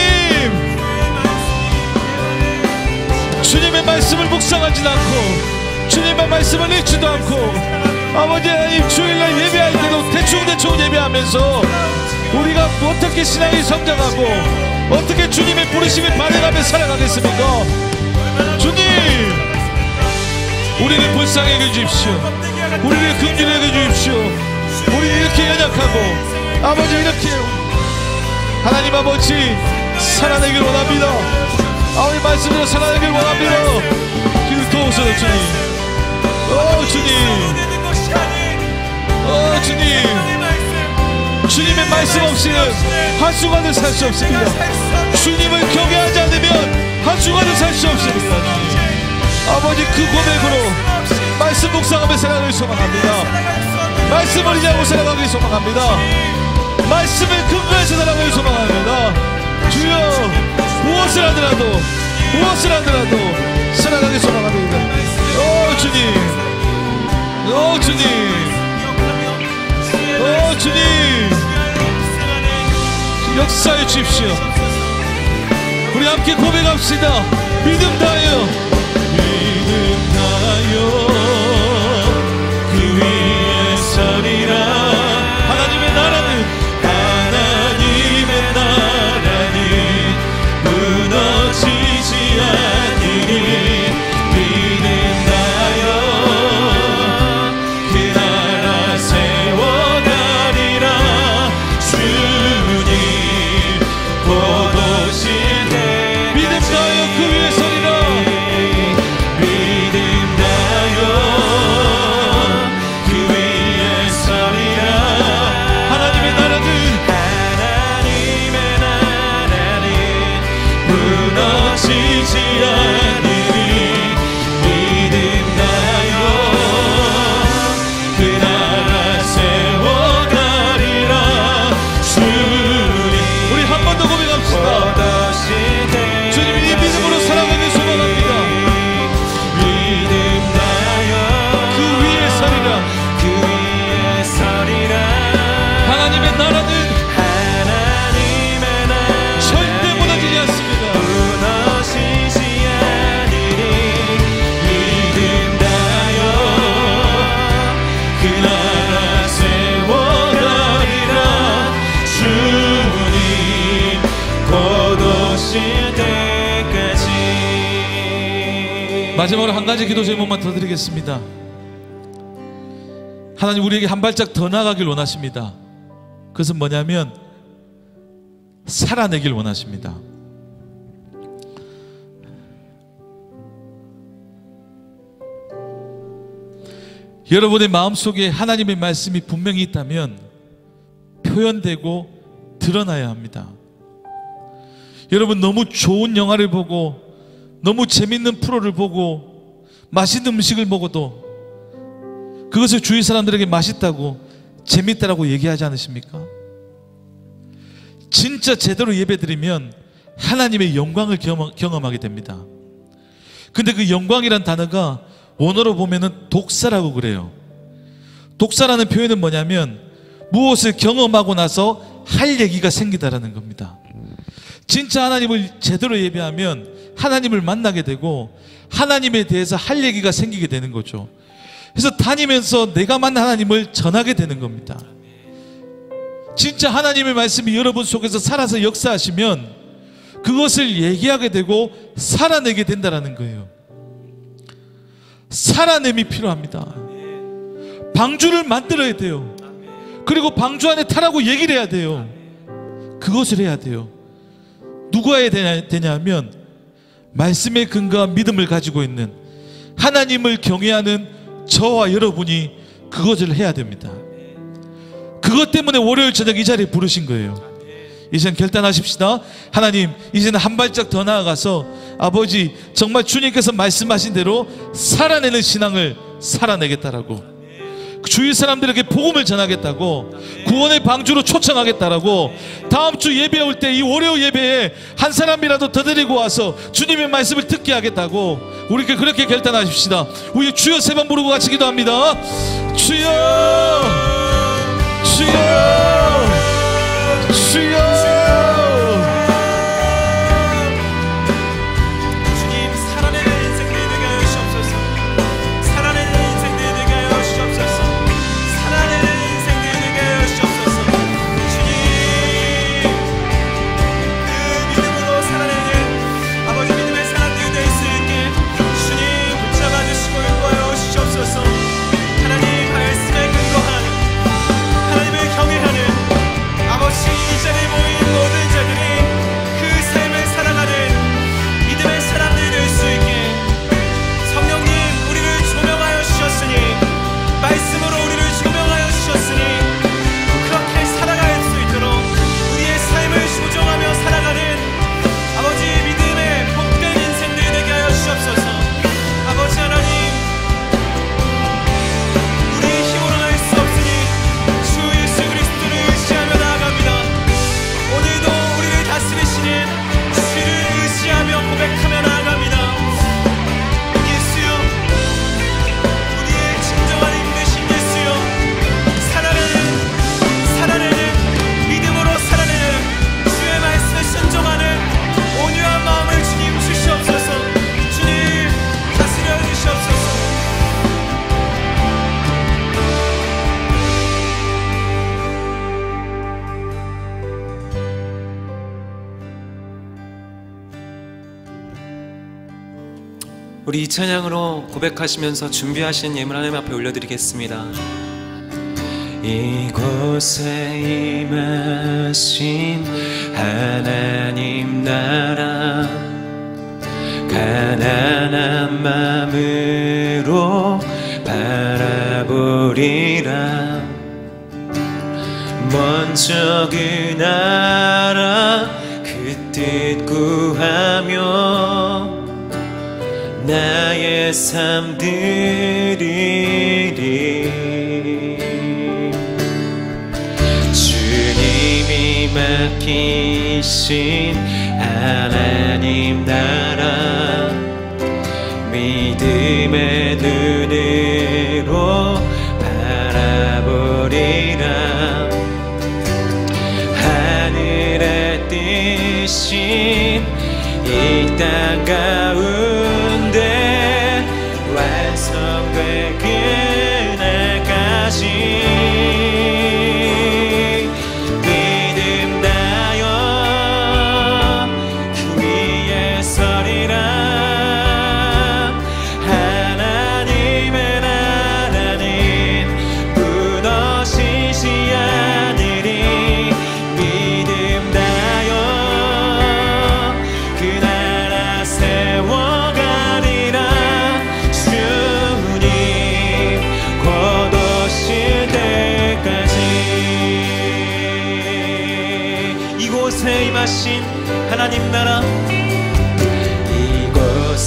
주님의 말씀을 묵상하지 않고 주님의 말씀을 읽지도 않고 아버지 하나님, 주일날 예배할 때도 대충 예배하면서 우리가 어떻게 신앙이 성장하고 어떻게 주님의 부르심을 받아가며 살아가겠습니까? 주님, 우리를 불쌍히 여겨주십시오. 우리를 긍휼히 여겨주십시오. 우리 이렇게 연약하고 아버지 이렇게 하나님 아버지 살아내길 원합니다. 아버지 말씀대로 살아내길 원합니다. 길을 도우소서 주님. 주님, 주님, 주님의 말씀 없이는 한순간을 살 수 없습니다. 주님을 경외하지 않으면 한순간을 살 수 없습니다. 아버지, 그 고백으로 말씀 묵상하며 살아가길 소망합니다. 말씀 어리냐고 살아가길 소망합니다. 말씀을 근거해서 살아가길 소망합니다. 주여, 무엇을 하더라도 살아가길 소망합니다. 주님, 주님, 역사해 주십시오. 우리 함께 고백합시다. 믿음 다하여 그 위에 서리라. 하나님의 나라는 무너지지 않으리. 믿음 다하여 그 나라 세워가리라. 주님 곧 오실 때 믿음 다하여 그 위에 서리라. 믿음 다하여 그 위에 서리라. 하나님의 나라는 무너지지 않으리. 믿음 다하여 그 나라 세워가리라. 주님, 우리 한 번 더 고백합시다. 주님, 이 믿음으로 살아가길 소망합니다. 믿음 다하여 그 위에 서리라. 하나님의 나라는 절대 무너지지 않습니다. 믿음 다하여 그 나라 세워가리라. 주님 곧 오실 때까지. 마지막으로 한 가지 기도 제목만 더 드리겠습니다. 하나님, 우리에게 한 발짝 더 나아가길 원하십니다. 그것은 뭐냐면 살아내길 원하십니다. 여러분의 마음속에 하나님의 말씀이 분명히 있다면 표현되고 드러나야 합니다. 여러분, 너무 좋은 영화를 보고 너무 재밌는 프로를 보고 맛있는 음식을 먹어도 그것을 주위 사람들에게 맛있다고 재밌다라고 얘기하지 않으십니까? 진짜 제대로 예배드리면 하나님의 영광을 경험하게 됩니다. 근데 그 영광이란 단어가 원어로 보면은 독사라고 그래요. 독사라는 표현은 뭐냐면 무엇을 경험하고 나서 할 얘기가 생기다라는 겁니다. 진짜 하나님을 제대로 예배하면 하나님을 만나게 되고 하나님에 대해서 할 얘기가 생기게 되는 거죠. 그래서 다니면서 내가 만난 하나님을 전하게 되는 겁니다. 진짜 하나님의 말씀이 여러분 속에서 살아서 역사하시면 그것을 얘기하게 되고 살아내게 된다는 거예요. 살아냄이 필요합니다. 방주를 만들어야 돼요. 그리고 방주 안에 타라고 얘기를 해야 돼요. 그것을 해야 돼요. 누가 해야 되냐 하면 말씀의 근거와 믿음을 가지고 있는 하나님을 경외하는 저와 여러분이 그것을 해야 됩니다. 그것 때문에 월요일 저녁 이 자리에 부르신 거예요. 이제는 결단하십시다. 하나님, 이제는 한 발짝 더 나아가서 아버지, 정말 주님께서 말씀하신 대로 살아내는 신앙을 살아내겠다라고, 주위 사람들에게 복음을 전하겠다고, 구원의 방주로 초청하겠다라고, 다음 주 예배 올 때 이 월요 예배에 한 사람이라도 더 데리고 와서 주님의 말씀을 듣게 하겠다고 우리 그렇게 결단하십시다. 우리 주여 세 번 부르고 같이 기도합니다. 주여, 주여, 주여. 주님, 살아내는 인생들이 되게 하여 주옵소서. 살아내는 인생들이 되게 하여 주옵소서. 우리 이 찬양으로 고백하시면서 준비하신 예물 하나님 앞에 올려드리겠습니다. 이곳에 임하신 하나님 나라, 가난한 마음으로 바라보리라. 먼저 그 나라 그 뜻 구하며 나의 삶 드리리. 주님이 맡기신 하나님 나라, 믿음의 눈으로 바라보리라. 하늘의 뜻이 이 땅 가운데 완성될 그날까지 믿음 다여 그 위에 서리라. 하나님의 나라는 무너지지 않으리. 믿음 다여 그 나라 세워가리라. 주님 곧 오실 때까지. 이곳에 임하신 하나님 나라, 이곳에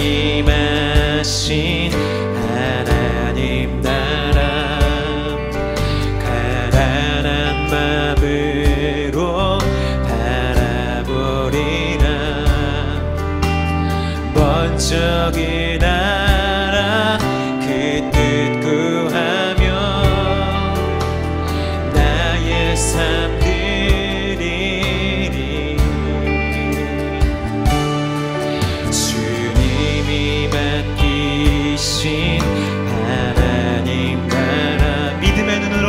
임하신 하나님 나라, 가난한 마음으로 바라보리라. 먼저 그 나라 그 뜻 구하며 나의 삶 드리리. 주님이 맡기신 하나님 나라, 믿음의 눈으로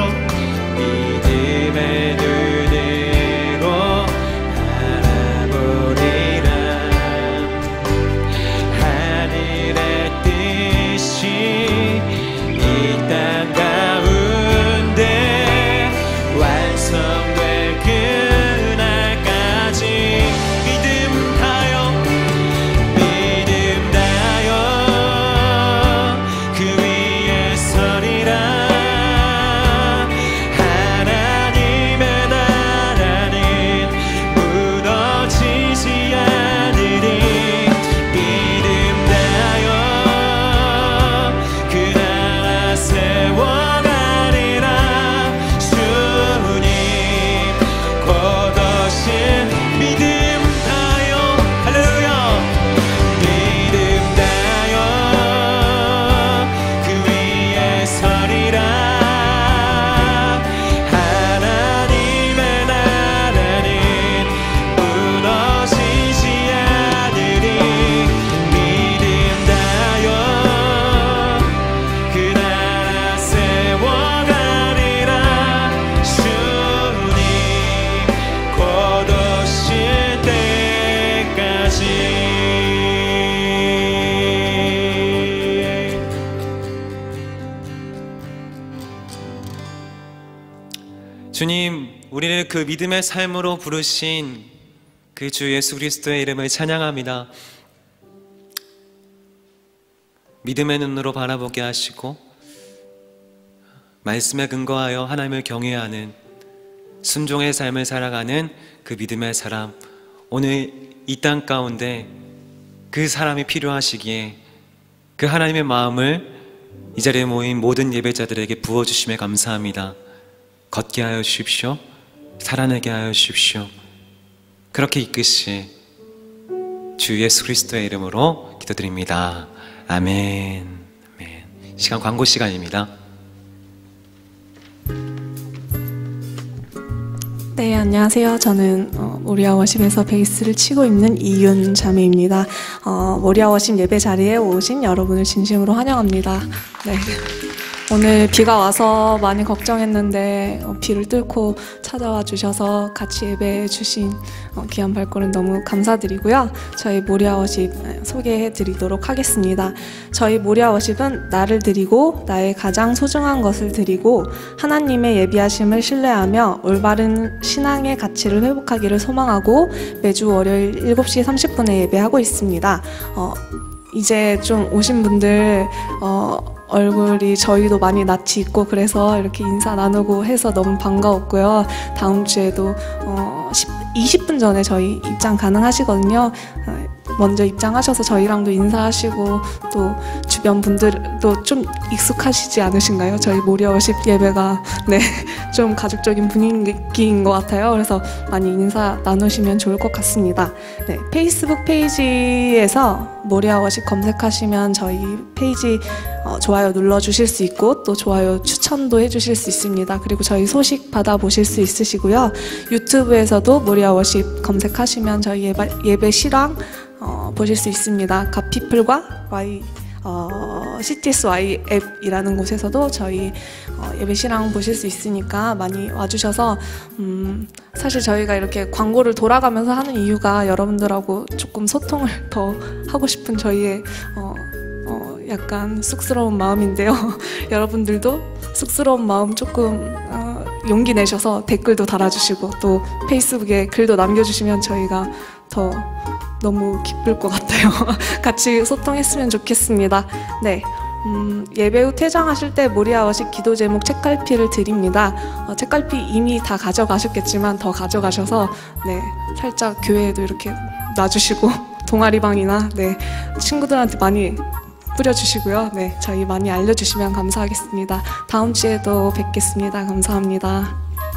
바라보리라. 하늘의 뜻이 이 땅 가운데 완성될 그날까지 믿음 다여 그 위에 서리라. 하나님의 나라는 무너지지 않으리. 믿음 다여 그 나라 세워가리라. 주님 곧 오실 믿음 다여 할렐루야. 믿음 다여 그 위에 서리라. 하나님의 나라는 무너지지 않으리. 믿음 다여 그 나라 세워가리라. 주님 곧 오실 때까지. 주님, 우리를 그 믿음의 삶으로 부르신 그 주 예수 그리스도의 이름을 찬양합니다. 믿음의 눈으로 바라보게 하시고 말씀에 근거하여 하나님을 경외하는 순종의 삶을 살아가는 그 믿음의 사람, 오늘 이 땅 가운데 그 사람이 필요하시기에 그 하나님의 마음을 이 자리에 모인 모든 예배자들에게 부어주심에 감사합니다. 걷게 하여 주십시오. 살아내게 하여 주십시오. 그렇게 이끄시 주 예수 그리스도의 이름으로 기도드립니다. 아멘. 아멘. 시간 광고 시간입니다. 네, 안녕하세요. 저는 모리아 워십에서 베이스를 치고 있는 이윤 자매입니다. 모리아 워십 예배 자리에 오신 여러분을 진심으로 환영합니다. 네. 오늘 비가 와서 많이 걱정했는데 비를 뚫고 찾아와 주셔서 같이 예배해 주신 귀한 발걸음 너무 감사드리고요. 저희 모리아 워십 소개해 드리도록 하겠습니다. 저희 모리아 워십은 나를 드리고 나의 가장 소중한 것을 드리고 하나님의 예비하심을 신뢰하며 올바른 신앙의 가치를 회복하기를 소망하고 매주 월요일 7시 30분에 예배하고 있습니다. 이제 좀 오신 분들 얼굴이 저희도 많이 낯이 있고 그래서 이렇게 인사 나누고 해서 너무 반가웠고요. 다음 주에도 20분 전에 저희 입장 가능하시거든요. 먼저 입장하셔서 저희랑도 인사하시고 또 주변 분들도 좀 익숙하시지 않으신가요? 저희 모리아 워십 예배가 좀 가족적인 분위기인 것 같아요. 그래서 많이 인사 나누시면 좋을 것 같습니다. 페이스북 페이지에서 모리아 워십 검색하시면 저희 페이지 좋아요 눌러주실 수 있고 또 좋아요 추천도 해주실 수 있습니다. 그리고 저희 소식 받아보실 수 있으시고요. 유튜브에서도 모리아 워십 검색하시면 저희 예배 실황 보실 수 있습니다. 갓피플과 CTSY 앱이라는 곳에서도 저희 예배 실황 보실 수 있으니까 많이 와주셔서 사실 저희가 이렇게 광고를 돌아가면서 하는 이유가 여러분들하고 조금 소통을 더 하고 싶은 저희의 약간 쑥스러운 마음인데요. 여러분들도 쑥스러운 마음 조금 용기 내셔서 댓글도 달아주시고 또 페이스북에 글도 남겨주시면 저희가 더 너무 기쁠 것 같아요. 같이 소통했으면 좋겠습니다. 예배 후 퇴장하실 때 모리아 워십 기도 제목 책갈피를 드립니다. 책갈피 이미 다 가져가셨겠지만 더 가져가셔서 살짝 교회에도 이렇게 놔주시고 동아리방이나 친구들한테 많이 뿌려주시고요. 저희 많이 알려주시면 감사하겠습니다. 다음 주에도 뵙겠습니다. 감사합니다.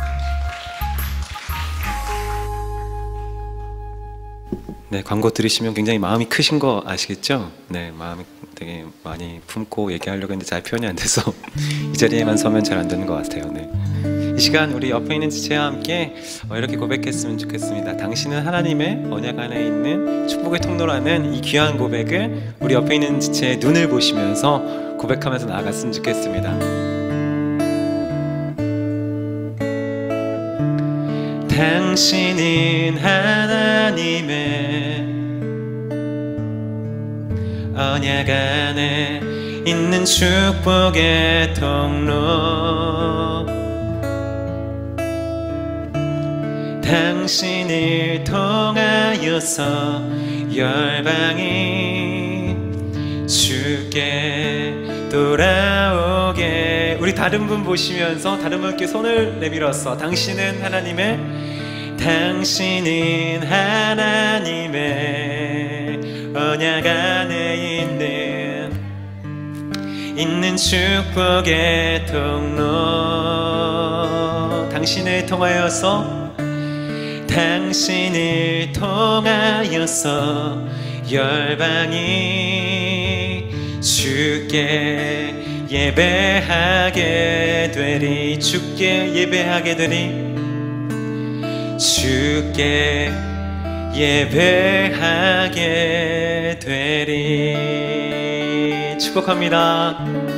광고 들으시면 굉장히 마음이 크신 거 아시겠죠? 마음이 되게 많이 품고 얘기하려고 했는데 잘 표현이 안 돼서 이 자리에만 서면 잘 안 되는 것 같아요. 이 시간 우리 옆에 있는 지체와 함께 이렇게 고백했으면 좋겠습니다. 당신은 하나님의 언약 안에 있는 축복의 통로라는 이 귀한 고백을 우리 옆에 있는 지체의 눈을 보시면서 고백하면서 나아갔으면 좋겠습니다. 당신은 하나님의 언약 안에 있는 축복의 통로 당신을 통하여서 열방이 주께 돌아오게 우리 다른 분 보시면서 다른 분께 손을 내밀어서 당신은 하나님의 언약 안에 있는 축복의 통로 당신을 통하여서 열방이 주께 예배하게 되리 주께 예배하게 되리 축복합니다.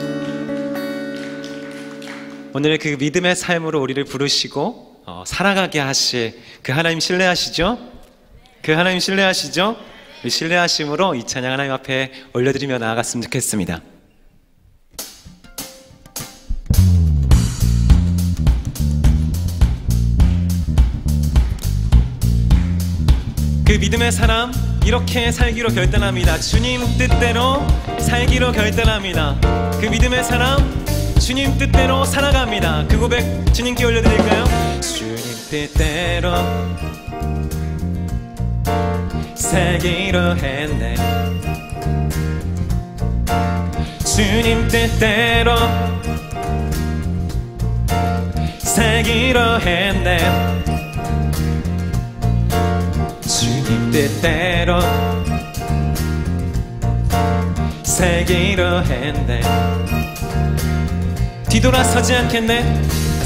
오늘 그 믿음의 삶으로 우리를 부르시고 살아가게 하실 그 하나님 신뢰하시죠? 그 하나님 신뢰하시죠? 그 신뢰하심으로 이 찬양 하나님 앞에 올려드리며 나아갔으면 좋겠습니다. 그 믿음의 사람 이렇게 살기로 결단합니다. 주님 뜻대로 살기로 결단합니다. 그 믿음의 사람 주님 뜻대로 살아갑니다. 그 고백 주님께 올려드릴까요? 주님 뜻대로 살기로 했네 주님 뜻대로 살기로 했네 주님 뜻대로 살기로 했네 뒤돌아서지 않겠네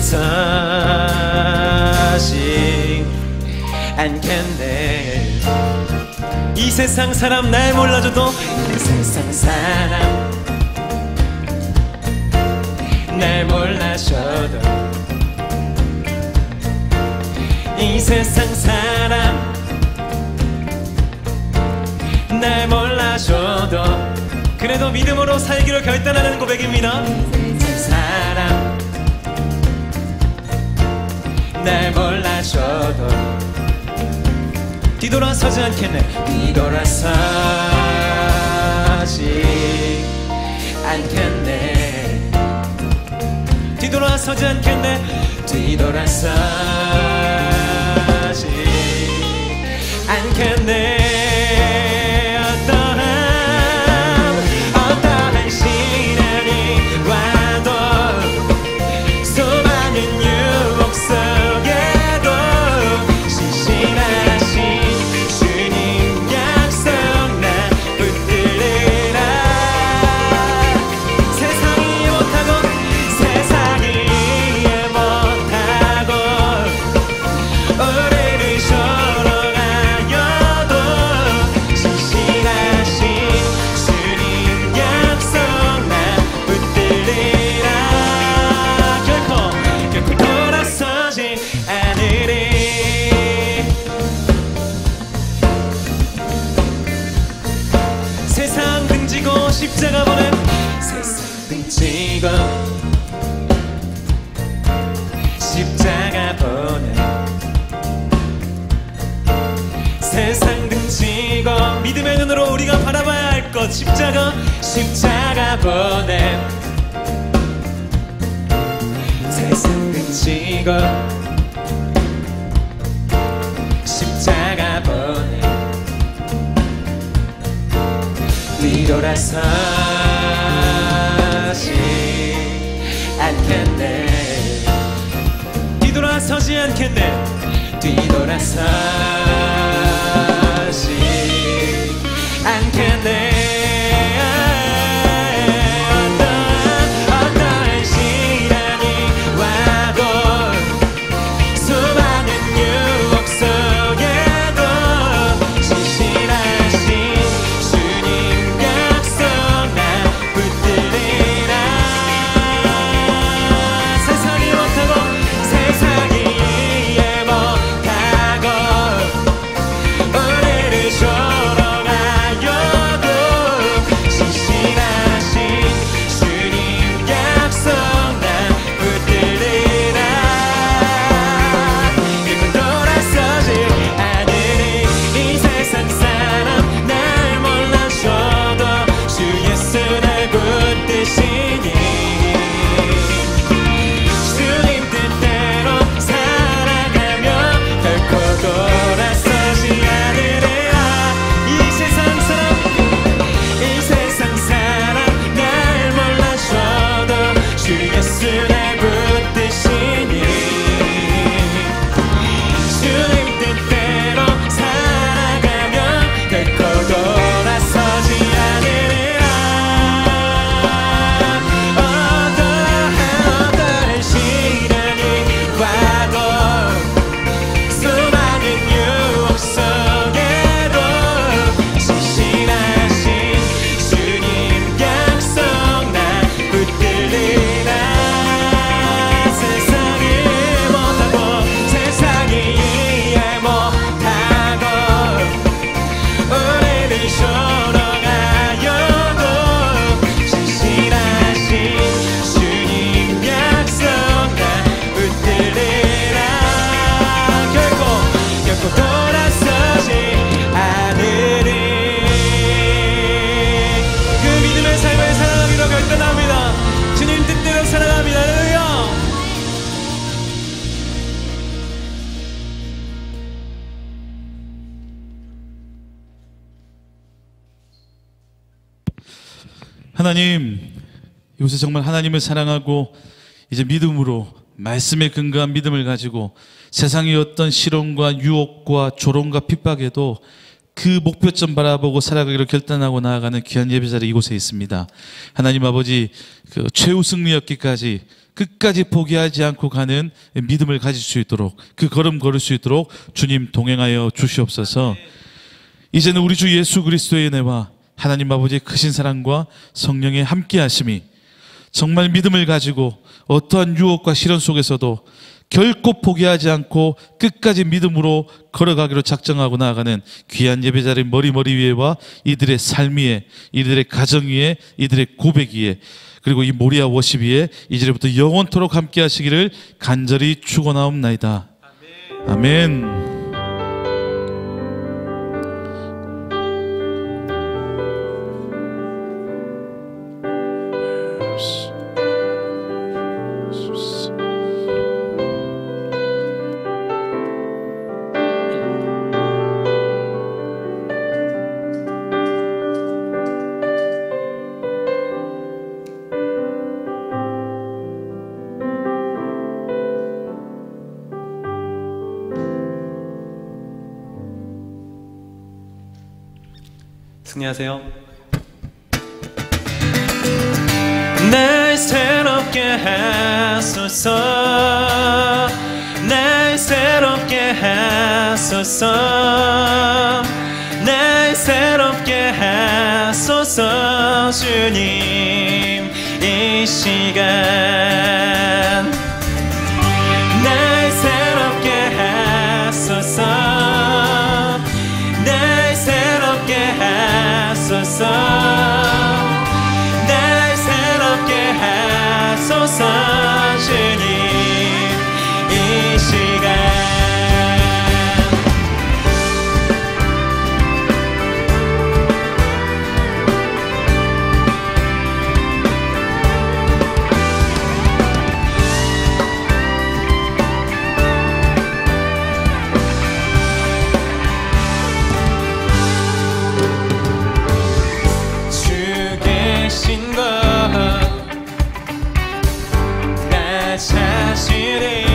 서지 않겠네 이 세상 사람 날 몰라줘도 이 세상 사람 날 몰라줘도 이 세상 사람 날 몰라줘도 그래도 믿음으로 살기로 결단하는 고백입니다. 사람 날 몰라줘도 뒤돌아서지 않겠네. 뒤돌아서지 않겠네. 뒤돌아서지 않겠네. 뒤돌아서지 않겠네. 어떠한 시련이 와도 수많은 유혹 속에도 신실하신 주님 약속 나 붙들리라. 세상이 못하고 세상이 이해 못하고 우리를 서로 가여도 신실하신 주님 약속 나 붙들리라. 결코 돌아서지 않으리. 세상 등지고 십자가 보낸 세상 등지고 십자가 보낸 세상 등지고 믿음의 눈으로 우리가 바라봐야 할 것 십자가 보낸 세상 등지고 십자가 보낸 뒤돌아서지 않겠네. 뒤돌아서지 않겠네. 뒤돌아서지 않겠네. 어떠한 시련이 와도 수많은 유혹 속에도 신실하신 주님 약속 나 붙들리라. 세상이 못하고 세상이 이해 못하고 우리를 서로 가여도 신실하신 주님 약속 나 붙들리라. 결코 돌아서지 않으리. 이 세상 사람 날 몰라줘도 주 예수 날 붙드시니 주님 뜻대로 살아가며 결코 돌아서지 않으리라. 이 세상 사람 날 몰라줘도 주 예수 날 붙드시니 주님 뜻대로 살아가며 결코 돌아서지 않으리라. 어떠한 시련이 와도 수많은 유혹 속에도 신실하신 주님 약속 나 붙들리라. 세상이 못하고 세상이 이해 못하고 우리를 서로 가여도 신실하신 주님 약속 나 붙들리라. 결코 돌아서지 않으리. 그 믿음의 삶을 살아가기로 결단합니다. 주님 뜻대로 살아갑니다. 할렐루야. 하나님, 이곳에 정말 하나님을 사랑하고 이제 믿음으로 말씀에 근거한 믿음을 가지고 세상의 어떤 실험과 유혹과 조롱과 핍박에도 그 목표점 바라보고 살아가기로 결단하고 나아가는 귀한 예배자리 이곳에 있습니다. 하나님 아버지, 그 최후 승리였기까지 끝까지 포기하지 않고 가는 믿음을 가질 수 있도록, 그 걸음 걸을 수 있도록 주님 동행하여 주시옵소서. 이제는 우리 주 예수 그리스도의 은혜와 하나님 아버지의 크신 사랑과 성령의 함께하심이 정말 믿음을 가지고 어떠한 유혹과 시련 속에서도 결코 포기하지 않고 끝까지 믿음으로 걸어가기로 작정하고 나아가는 귀한 예배자의 머리 위에와 이들의 삶 위에, 이들의 가정 위에, 이들의 고백 위에, 그리고 이 모리아 워십 위에 이제부터 영원토록 함께 하시기를 간절히 축원하옵나이다. 아멘. 승리하세요. 날 새롭게 하소서, 날 새롭게 하소서, 날 새롭게 하소서. 주님 이 시간 날 새롭게 하소서, 날 새롭게 하소서, 날 새롭게 하소서. 주님 이 시간 나 자신이